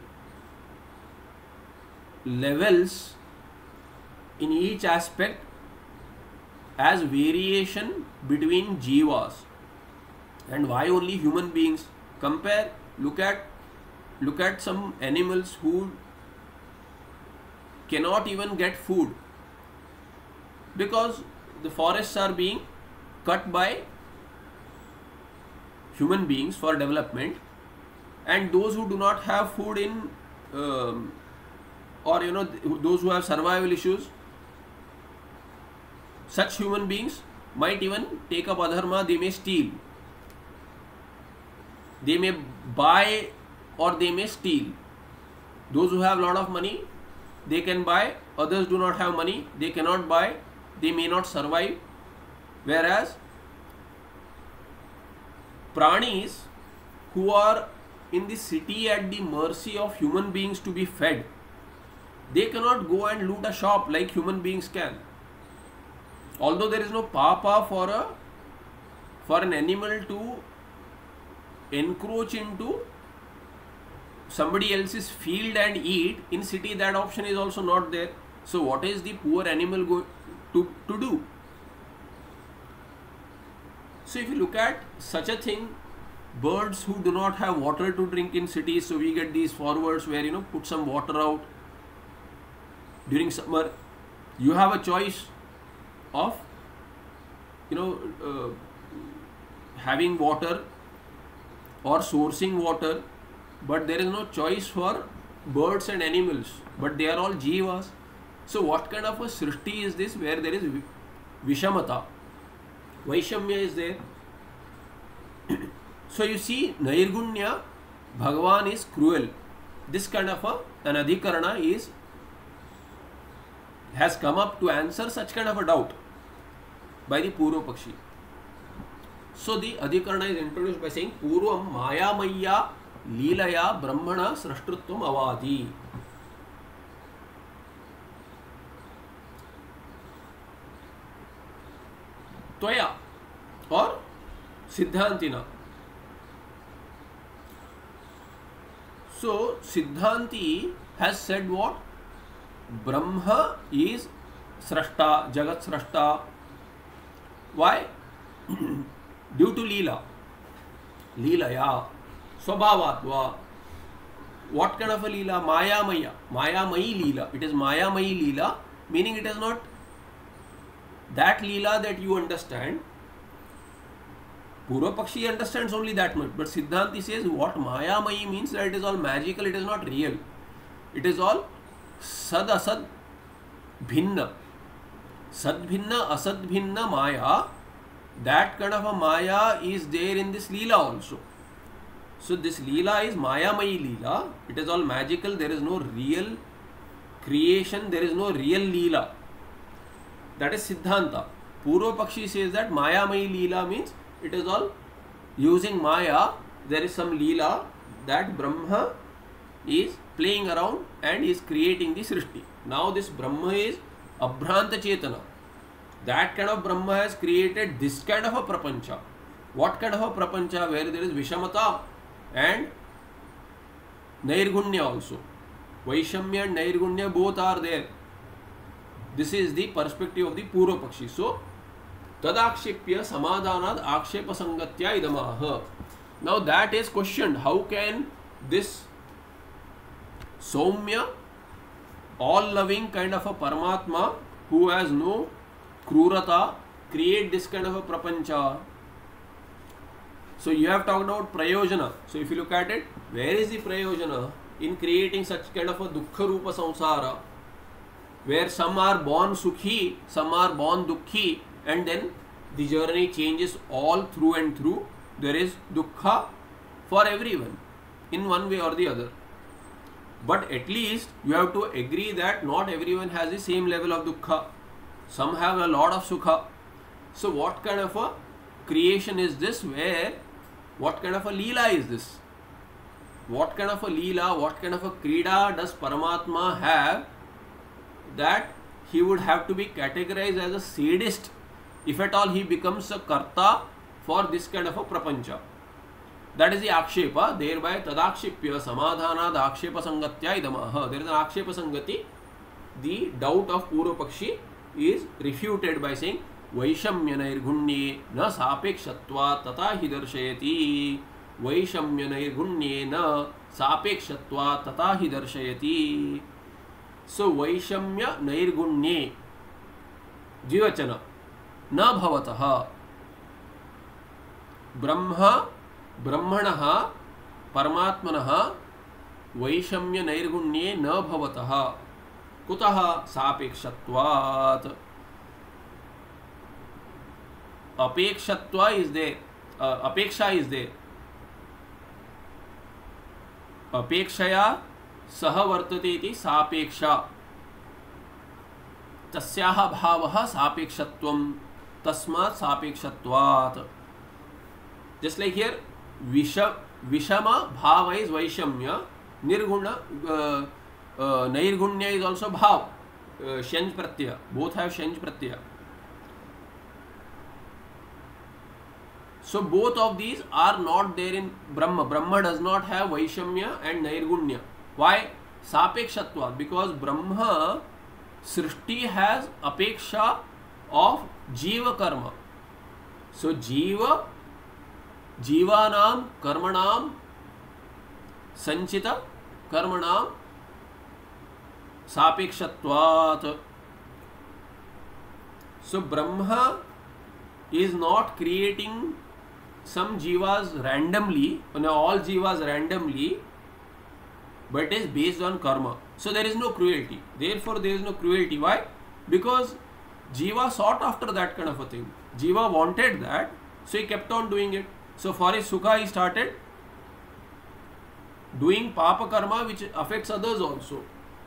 levels in each aspect as variation between jivas. And why only human beings? Compare, look at some animals who cannot even get food because the forests are being cut by human beings for development, and those who do not have food in or those who have survival issues, such human beings might even take up adharma. They may steal, they may buy, or they may steal. Those who have a lot of money, they can buy. Others do not have money, they cannot buy, they may not survive. Whereas pranis who are in the city at the mercy of human beings to be fed, they cannot go and loot a shop like human beings can. Although there is no papa for an animal to encroach into somebody else's field and eat, in city that option is also not there. So what is the poor animal going to do? So if you look at such a thing, birds who do not have water to drink in cities, so we get these forwards where put some water out during summer. You have a choice of having water or sourcing water, but there is no choice for birds and animals, but they are all jivas. So what kind of a srishti is this where there is vishamata? Vaishamya is there. So you see, Nairgunya, Bhagavan is cruel. This kind of an adhikarana has come up to answer such kind of a doubt by the Purva Pakshi. So the adhikarana is introduced by saying Purvam Maya Maya Leelaya Brahmana Srashtritvam Avadi. Tvaya or Siddhantina. So Siddhanti has said what? Brahma is Srashta, Jagat Srashta. Why? Due to Leela. Leelaya. Swabhavatva. What kind of a Leela? Maya Maya. Maya Mayi Leela. It is Maya Mayi Leela, meaning it is not that Leela that you understand. Purva Pakshi understands only that much, but Siddhanti says what Maya Mayi means that it is all magical, it is not real. It is all Sad Asad Bhinna. Sad Bhinna, Asad Bhinna Maya. That kind of a Maya is there in this Leela also. So this Leela is Maya Mayi Leela. It is all magical, there is no real creation, there is no real Leela. That is Siddhanta. Purva Pakshi says that Maya Mayi Leela means it is all using Maya. There is some Leela that Brahma is playing around and is creating the Srishti. Now this Brahma is Abhranta Chetana. That kind of Brahma has created this kind of a Prapancha. What kind of a Prapancha? Where there is Vishamata and Nairgunya also. Vaishamya and Nairgunya both are there. This is the perspective of the Purva Pakshi. So, Tadakshipya Samadhanad Akshepa Sangatya Idamaha. Now that is questioned. How can this Soumya, all-loving kind of a Paramatma who has no Krurata create this kind of a Prapancha? So you have talked about prayojana. So if you look at it, where is the prayojana in creating such kind of a dukkha rupa samsara, where some are born sukhi, some are born dukkhi, and then the journey changes all through and through. There is dukkha for everyone in one way or the other. But at least you have to agree that not everyone has the same level of dukkha. Some have a lot of sukha. So what kind of a creation is this? What kind of a leela is this? What kind of a leela, what kind of a krida does Paramatma have that he would have to be categorized as a sadist if at all he becomes a karta for this kind of a prapancha? That is the akshepa. Thereby tadakshipya samadhanad akshepa sangatya idamaha. There is an akshepa sangati. The doubt of Purva Pakshi is refuted by saying Vaishamya nairgunnye na sapekshatva tata hi darshayati. Vaishamya nairgunnye na sapekshatva tata hi darshayati. So Vaishamya nairgunnye jivachana na bhavataha brahma ब्रह्मणः परमात्मनः वैषम्य नैर्गुण्ये न भवतः कुतः सापेक्षत्वात्. अपेक्षत्वा is there, अपेक्षा is there. अपेक्षया सह वर्तते इति सापेक्षा. तस्याः भावः सापेक्षत्वं, तस्मात् सापेक्षत्वात्. Just like here, Vishama bhava is Vaishamya, Nirguna, Nairgunya is also bhav, Shenj pratyaya. Both have Shenj pratyaya. So both of these are not there in Brahma. Brahma does not have Vaishamya and Nairgunya. Why? Sapekshatva. Because Brahma, Srishti has apeksha of Jiva karma. So Jiva जीवानाम कर्मणाम संचित कर्मणाम सापेक्षत्वात्. So Brahma is not creating some jivas randomly, all jivas randomly, but it is based on karma. So there is no cruelty. Therefore there is no cruelty. Why? Because jiva sought after that kind of a thing. Jiva wanted that, so he kept on doing it. So for his sukha he started doing papa karma which affects others also,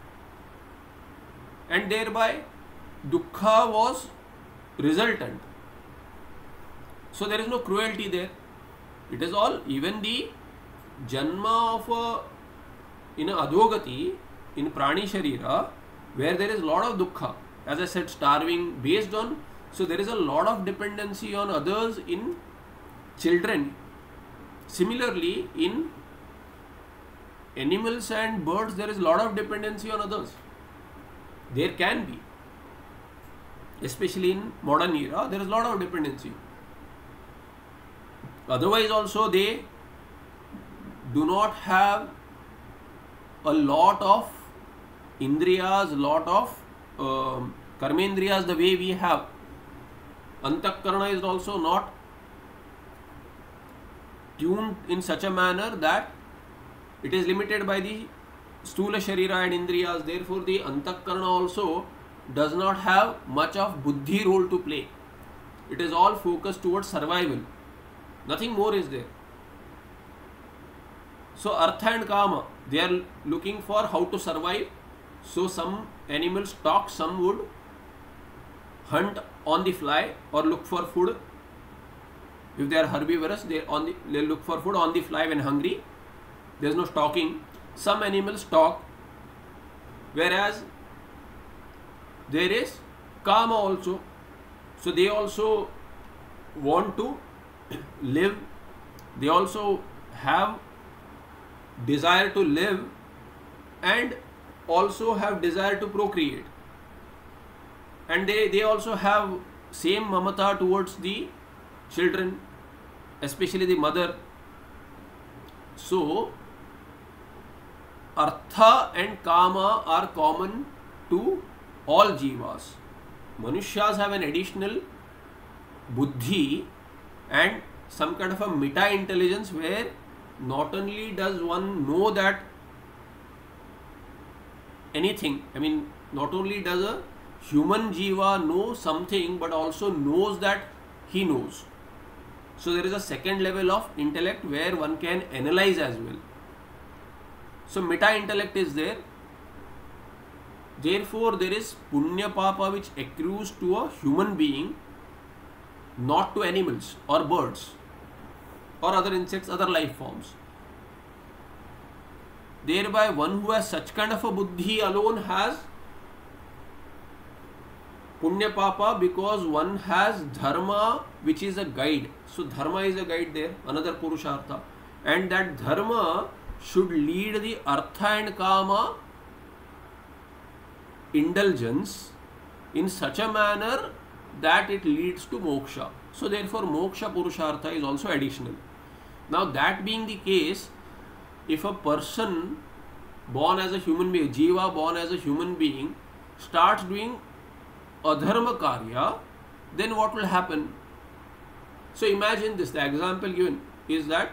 and thereby dukkha was resultant. So there is no cruelty there. It is all, even the janma of in a adhogati, in prani sharira, where there is lot of dukkha, as I said, starving, based on, so there is a lot of dependency on others in children. Similarly, in animals and birds, there is a lot of dependency on others. There can be, especially in modern era, there is a lot of dependency. Otherwise also they do not have a lot of indriyas, lot of karmendriyas the way we have. Antakarana is also not tuned in such a manner that it is limited by the stula sharira and indriyas. Therefore the antakarana also does not have much of buddhi role to play. It is all focused towards survival. Nothing more is there. So artha and kama, they are looking for how to survive. So some animals stalk, some would hunt on the fly or look for food. If they are herbivorous, they look for food on the fly when hungry. There is no stalking. Some animals stalk, whereas there is kama also. So they also want to live. They also have desire to live and also have desire to procreate. And they also have same mamata towards the children, especially the mother. So artha and kama are common to all jivas. Manushas have an additional buddhi and some kind of a meta intelligence where not only does one know that anything, I mean, not only does a human jiva know something, but also knows that he knows. So there is a second level of intellect where one can analyze as well. So meta intellect is there. Therefore, there is punya papa which accrues to a human being, not to animals or birds or other insects, other life forms. Thereby, one who has such kind of a buddhi alone has punya papa, because one has dharma which is a guide. So dharma is a guide there, another purushartha, and that dharma should lead the artha and kama indulgence in such a manner that it leads to moksha. So therefore moksha purushartha is also additional. Now that being the case, if a person born as a human being, jiva born as a human being, starts doing adharma karya, then what will happen? So imagine this, the example given is that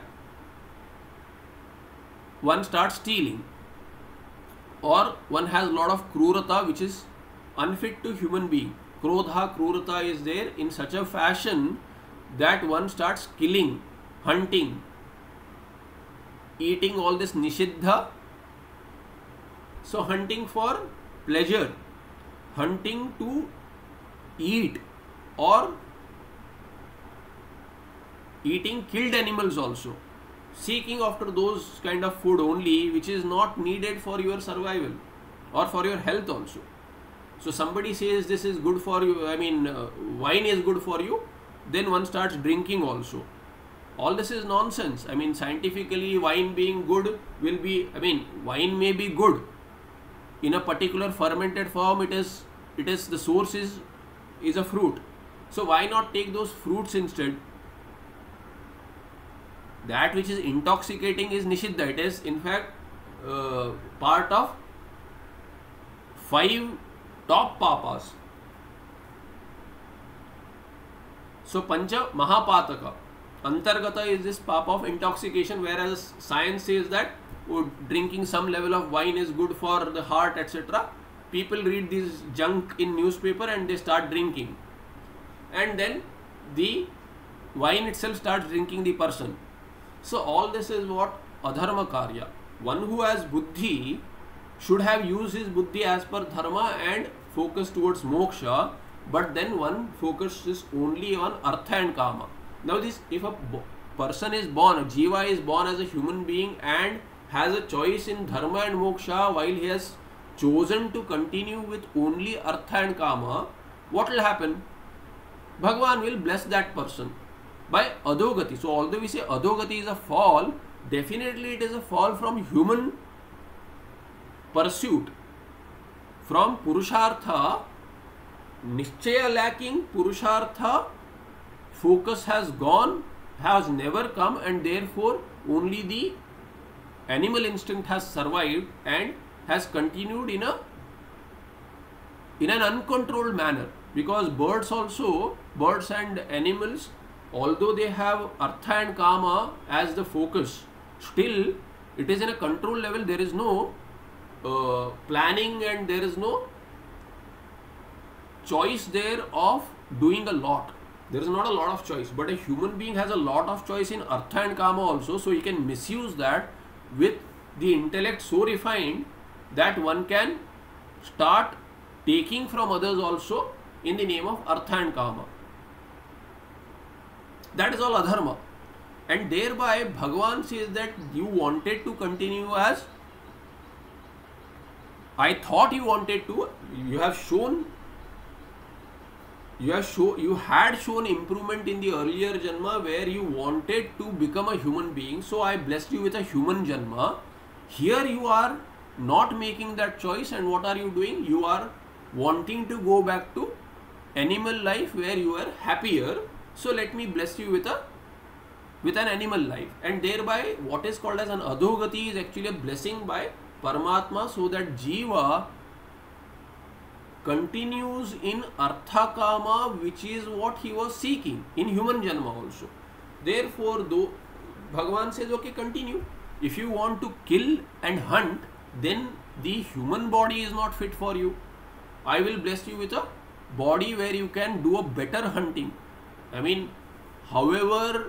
one starts stealing, or one has a lot of krurata which is unfit to human being. Krodha, krurata is there in such a fashion that one starts killing, hunting, eating all this nishiddha. So hunting for pleasure, hunting to eat, or eating killed animals also, seeking after those kind of food only which is not needed for your survival or for your health also. So somebody says this is good for you, I mean wine is good for you, then one starts drinking also. All this is nonsense. I mean, scientifically wine being good will be, I mean, wine may be good in a particular fermented form. It is the source is a fruit. So why not take those fruits instead? That which is intoxicating is nishiddha. It is in fact part of 5 top papas. So pancha mahapataka, antargata is this papa of intoxication, whereas science says that drinking some level of wine is good for the heart, etc. People read this junk in newspaper and they start drinking, and then the wine itself starts drinking the person. So all this is what? Adharma karya. One who has buddhi should have used his buddhi as per dharma and focus towards moksha, but then one focuses only on artha and kama. Now this, if a person is born, a jiva is born as a human being and has a choice in dharma and moksha, while he has chosen to continue with only artha and kama, what will happen? Bhagavan will bless that person by adogati. So although we say adogati is a fall, definitely it is a fall from human pursuit, from purushartha, nischaya lacking, purushartha focus has gone, has never come, and therefore only the animal instinct has survived and has continued in an uncontrolled manner. Because birds and animals, although they have artha and kama as the focus, still it is in a control level. There is no planning and there is no choice there of doing a lot. There is not a lot of choice, but a human being has a lot of choice in artha and kama also, so he can misuse that with the intellect so refined that one can start taking from others also in the name of artha and kama. That is all adharma. And thereby Bhagavan says that you wanted to continue as, I thought you wanted to, you had shown improvement in the earlier janma where you wanted to become a human being, so I blessed you with a human janma. Here you are not making that choice, and what are you doing? You are wanting to go back to animal life where you are happier, so let me bless you with an animal life. And thereby what is called as an adhogati is actually a blessing by Paramatma, so that jiva continues in artha kama, which is what he was seeking in human janma also. Therefore, though Bhagavan says, okay, continue. If you want to kill and hunt, then the human body is not fit for you. I will bless you with a body where you can do a better hunting. I mean, however,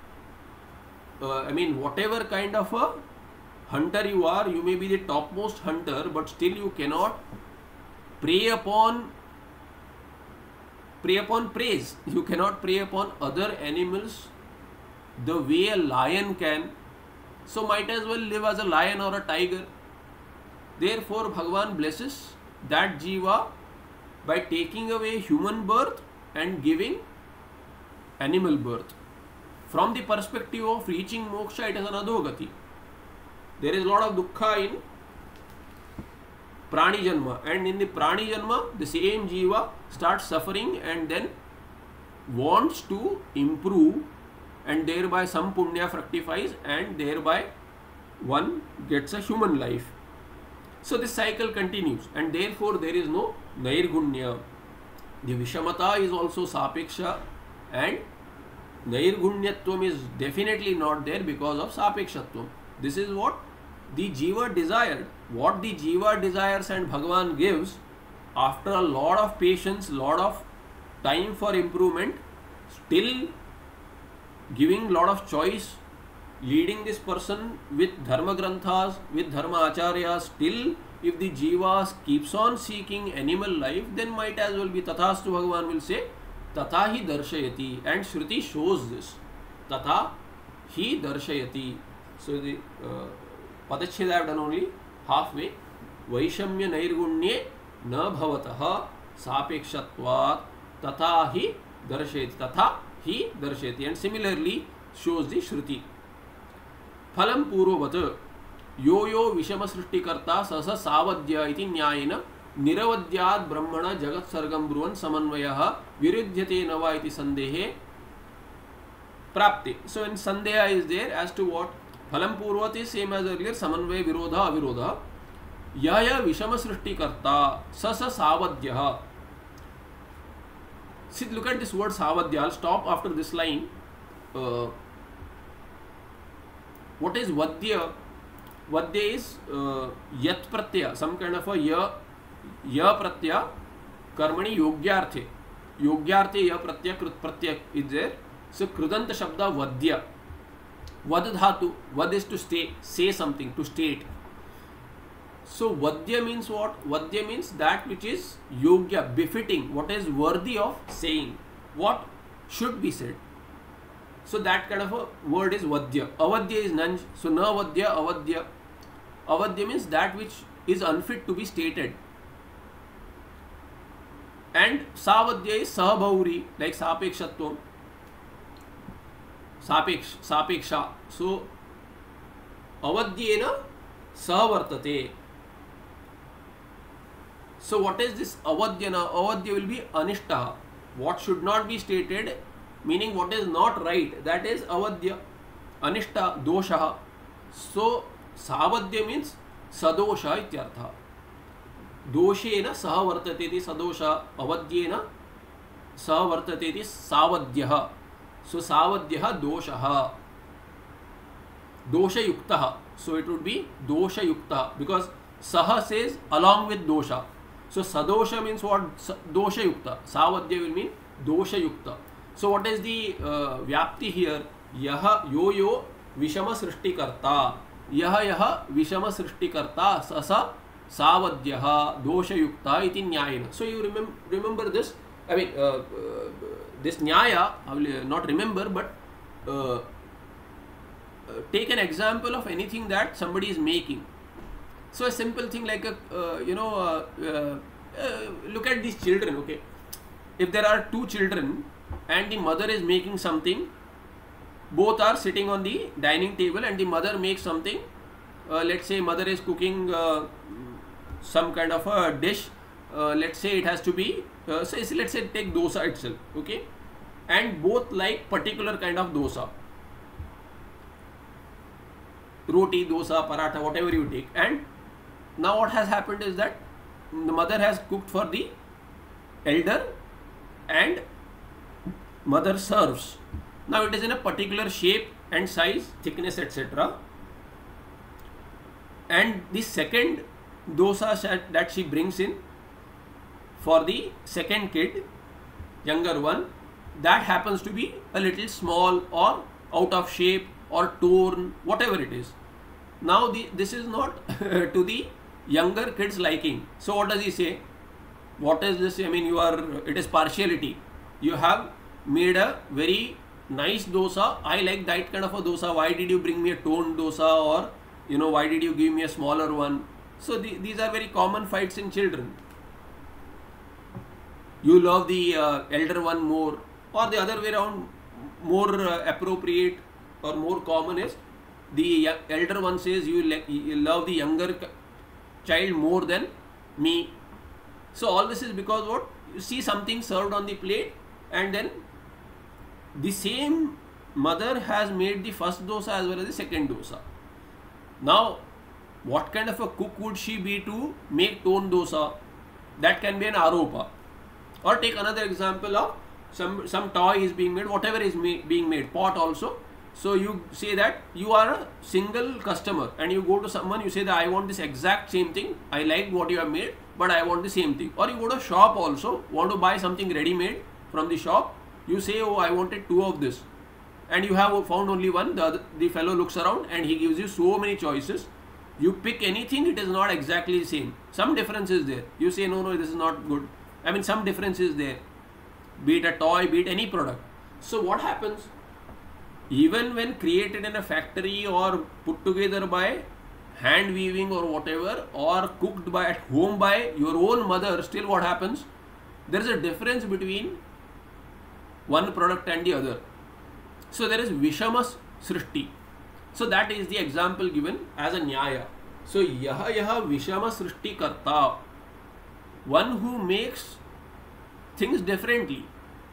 whatever kind of a hunter you are, you may be the topmost hunter, but still you cannot prey upon praise. You cannot prey upon other animals the way a lion can. So might as well live as a lion or a tiger. Therefore, Bhagavan blesses that jiva by taking away human birth and giving animal birth. From the perspective of reaching moksha, it is an adhogati. There is a lot of dukkha in prani janma, and in the prani janma, the same jiva starts suffering and then wants to improve, and thereby some punya fructifies, and thereby one gets a human life. So this cycle continues, and therefore there is no nairgunya. The vishamata is also sapeksha, and nairgunyatvam is definitely not there because of sapekshatvam. This is what the jiva desired. What the jiva desires and Bhagavan gives, after a lot of patience, lot of time for improvement, still giving lot of choice, leading this person with dharma granthas, with dharma acharyas. Still, if the jiva keeps on seeking animal life, then might as well be tathastu. Bhagavan will say, tatha hi darshayati, and Shruti shows this. Tatha hi darshayati. So the padachcheda I have done only halfway. Vaishamya nairgunye na bhavatah sapekshatvat tatha hi darshayati. Tatha hi darshayati, and similarly shows the Shruti. Phalam purvavat yo yo vishama srishtikarta sasa savadya iti nyayena niravadhyad brahmana jagat sargam bruvan samanvayah viruddhyate nava iti sandehe prapti. So in sandeha is there as to what phalam purvat is same as earlier, samanvaya virodha avirodha. Yaya vishama srishtikarta sasa savadhyah. See, look at this word savadya. I'll stop after this line. What is vadya? Vadya is yat pratyaya, some kind of a ya pratyaya karmani yogyarthe. Yogyarthe ya pratyaya krut pratyaya is there. So krudanta shabda vadya. Vad dhatu. Vad is to say something, to state. So vadya means what? Vadya means that which is yogya, befitting, what is worthy of saying, what should be said. So that kind of a word is vadya. Avadya is none. So na vadya, avadya. Avadya means that which is unfit to be stated. And savadya is sahabhauri, like sapekshatvam. Sapeksha. So avadyena sahavartate. So what is this avadyana? Avadya will be anishtaha. What should not be stated, meaning what is not right, that is avadya. Anishta dosha. So savadya means sadosha ityartha. Doshena sahavartate iti sadosha. Avadyena sahavartate iti savadyaha. So savadyaha doshaha. Dosha yuktaha. So it would be dosha yuktaha, because saha says along with dosha. So sadosha means what? Dosha yukta. Savadya will mean dosha yukta. So what is the vyapti here? Yaha yo yo vishama srishtikarta. Yaha vishama srishtikarta sasa savadyaha dosha yukta iti nyayena. So you remember this. I mean this nyaya, I will not remember, but take an example of anything that somebody is making. So a simple thing like look at these children, okay. If there are two children and the mother is making something, both are sitting on the dining table and the mother makes something. Let's say mother is cooking some kind of a dish. Let's say it has to be, let's say take dosa itself, okay. And both like particular kind of dosa. Roti, dosa, paratha, whatever you take. And now what has happened is that the mother has cooked for the elder and mother serves. Now it is in a particular shape and size, thickness, etc. And the second dosa that she brings in for the second kid, younger one, that happens to be a little small or out of shape or torn, whatever it is. Now this is not to the younger kid's liking. So what does he say? What is this? I mean, it is partiality. You have made a very nice dosa. I like that kind of a dosa. Why did you bring me a torn dosa? Or, why did you give me a smaller one? So these are very common fights in children. You love the elder one more, or the other way around. More appropriate or more common is the elder one says you love the younger child more than me. So all this is because what? You see something served on the plate, and then the same mother has made the first dosa as well as the second dosa. Now, what kind of a cook would she be to make torn dosa? That can be an aropa. Or take another example of some toy is being made, whatever is being made, pot also. So you say that you are a single customer and you go to someone, you say that I want this exact same thing, I like what you have made, but I want the same thing. Or you go to a shop also, want to buy something ready made from the shop, you say, oh, I wanted 2 of this, and you have found only one. The fellow looks around and he gives you so many choices. You pick anything, it is not exactly the same. Some difference is there. You say, no, this is not good. I mean, some difference is there. Be it a toy, be it any product. So what happens? Even when created in a factory or put together by hand weaving or whatever, or cooked at home by your own mother, still what happens? There is a difference between one product and the other. So there is Vishama Srishti. So that is the example given as a Nyaya. So yaha Vishama Srishti Karta, one who makes things differently.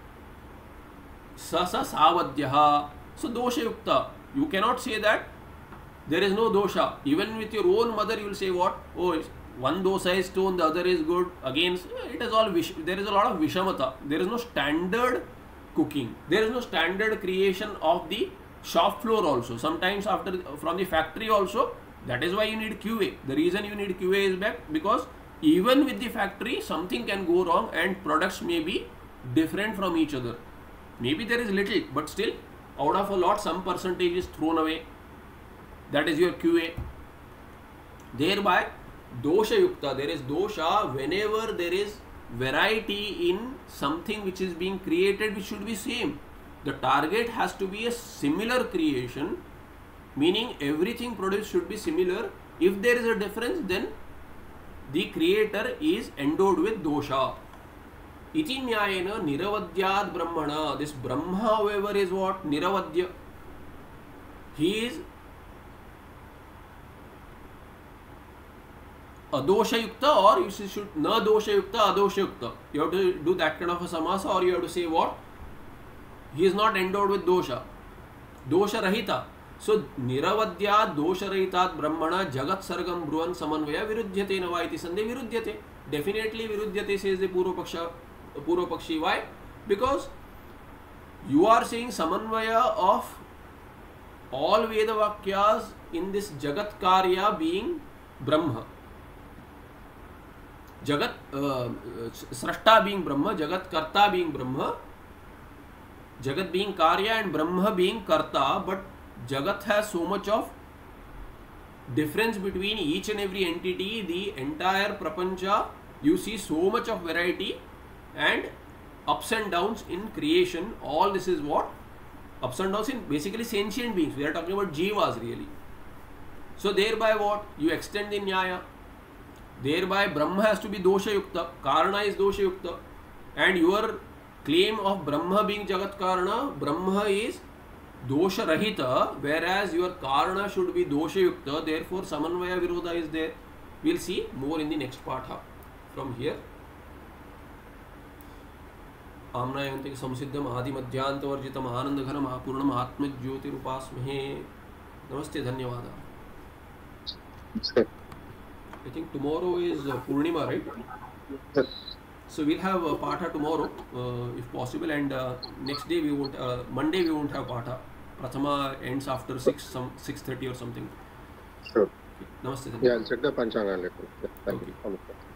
Sasa Savadyaha. So dosha yukta. You cannot say that there is no dosha. Even with your own mother, you will say what? Oh, one dosa is stone, the other is good. Again, it is all there is a lot of vishamata. There is no standard cooking. There is no standard creation of the shop floor also. Sometimes from the factory also. That is why you need QA. The reason you need QA is because even with the factory, something can go wrong and products may be different from each other. Maybe there is little, but still, out of a lot, some percentage is thrown away. That is your QA. Thereby, dosha yukta. There is dosha whenever there is variety in something which is being created, which should be same. The target has to be a similar creation, meaning everything produced should be similar. If there is a difference, then the creator is endowed with dosha. Iti nyayena niravadyad brahmana. This Brahma, however, is what? Niravadya. He is adosha yukta, or you should na dosha yukta, adosha yukta. You have to do that kind of a samasa, or you have to say what? He is not endowed with dosha. Dosha rahita. So niravadya dosha rahitat brahmana jagat sargam bruvan samanvaya viruddhyate nava iti sande viruddhyate. Definitely viruddhyate, says the Purva Pakshi. Why? Because you are saying samanvaya of all Veda Vakyas in this Jagat Karya being Brahma. Jagat Srashta being Brahma, Jagat Karta being Brahma, Jagat being Karya and Brahma being Karta, but Jagat has so much of difference between each and every entity, the entire Prapancha, you see so much of variety and ups and downs in creation. All this is what? Ups and downs in basically sentient beings. We are talking about jivas really. So thereby what? You extend the Nyaya. Thereby Brahma has to be dosha yukta, Karana is dosha yukta, and your claim of Brahma being Jagat Karana, Brahma is dosha rahita, whereas your Karana should be dosha yukta. Therefore Samanvaya Virodha is there. We will see more in the next part from here. आम्नायन्ते संसिद्धम आदि मध्यांतवर्जितम आनंदघन महापूर्णम आत्मज्योतिरुपास्महे. नमस्ते, धन्यवाद. I think tomorrow is Purnima, right? Yes. So we'll have Patha tomorrow, if possible, and next day we won't. Monday we won't have Patha. Prathama ends after 6:30 or something. Sure. Namaste. Yeah, I'll check the Panchanga later. Yeah, thank Okay. you.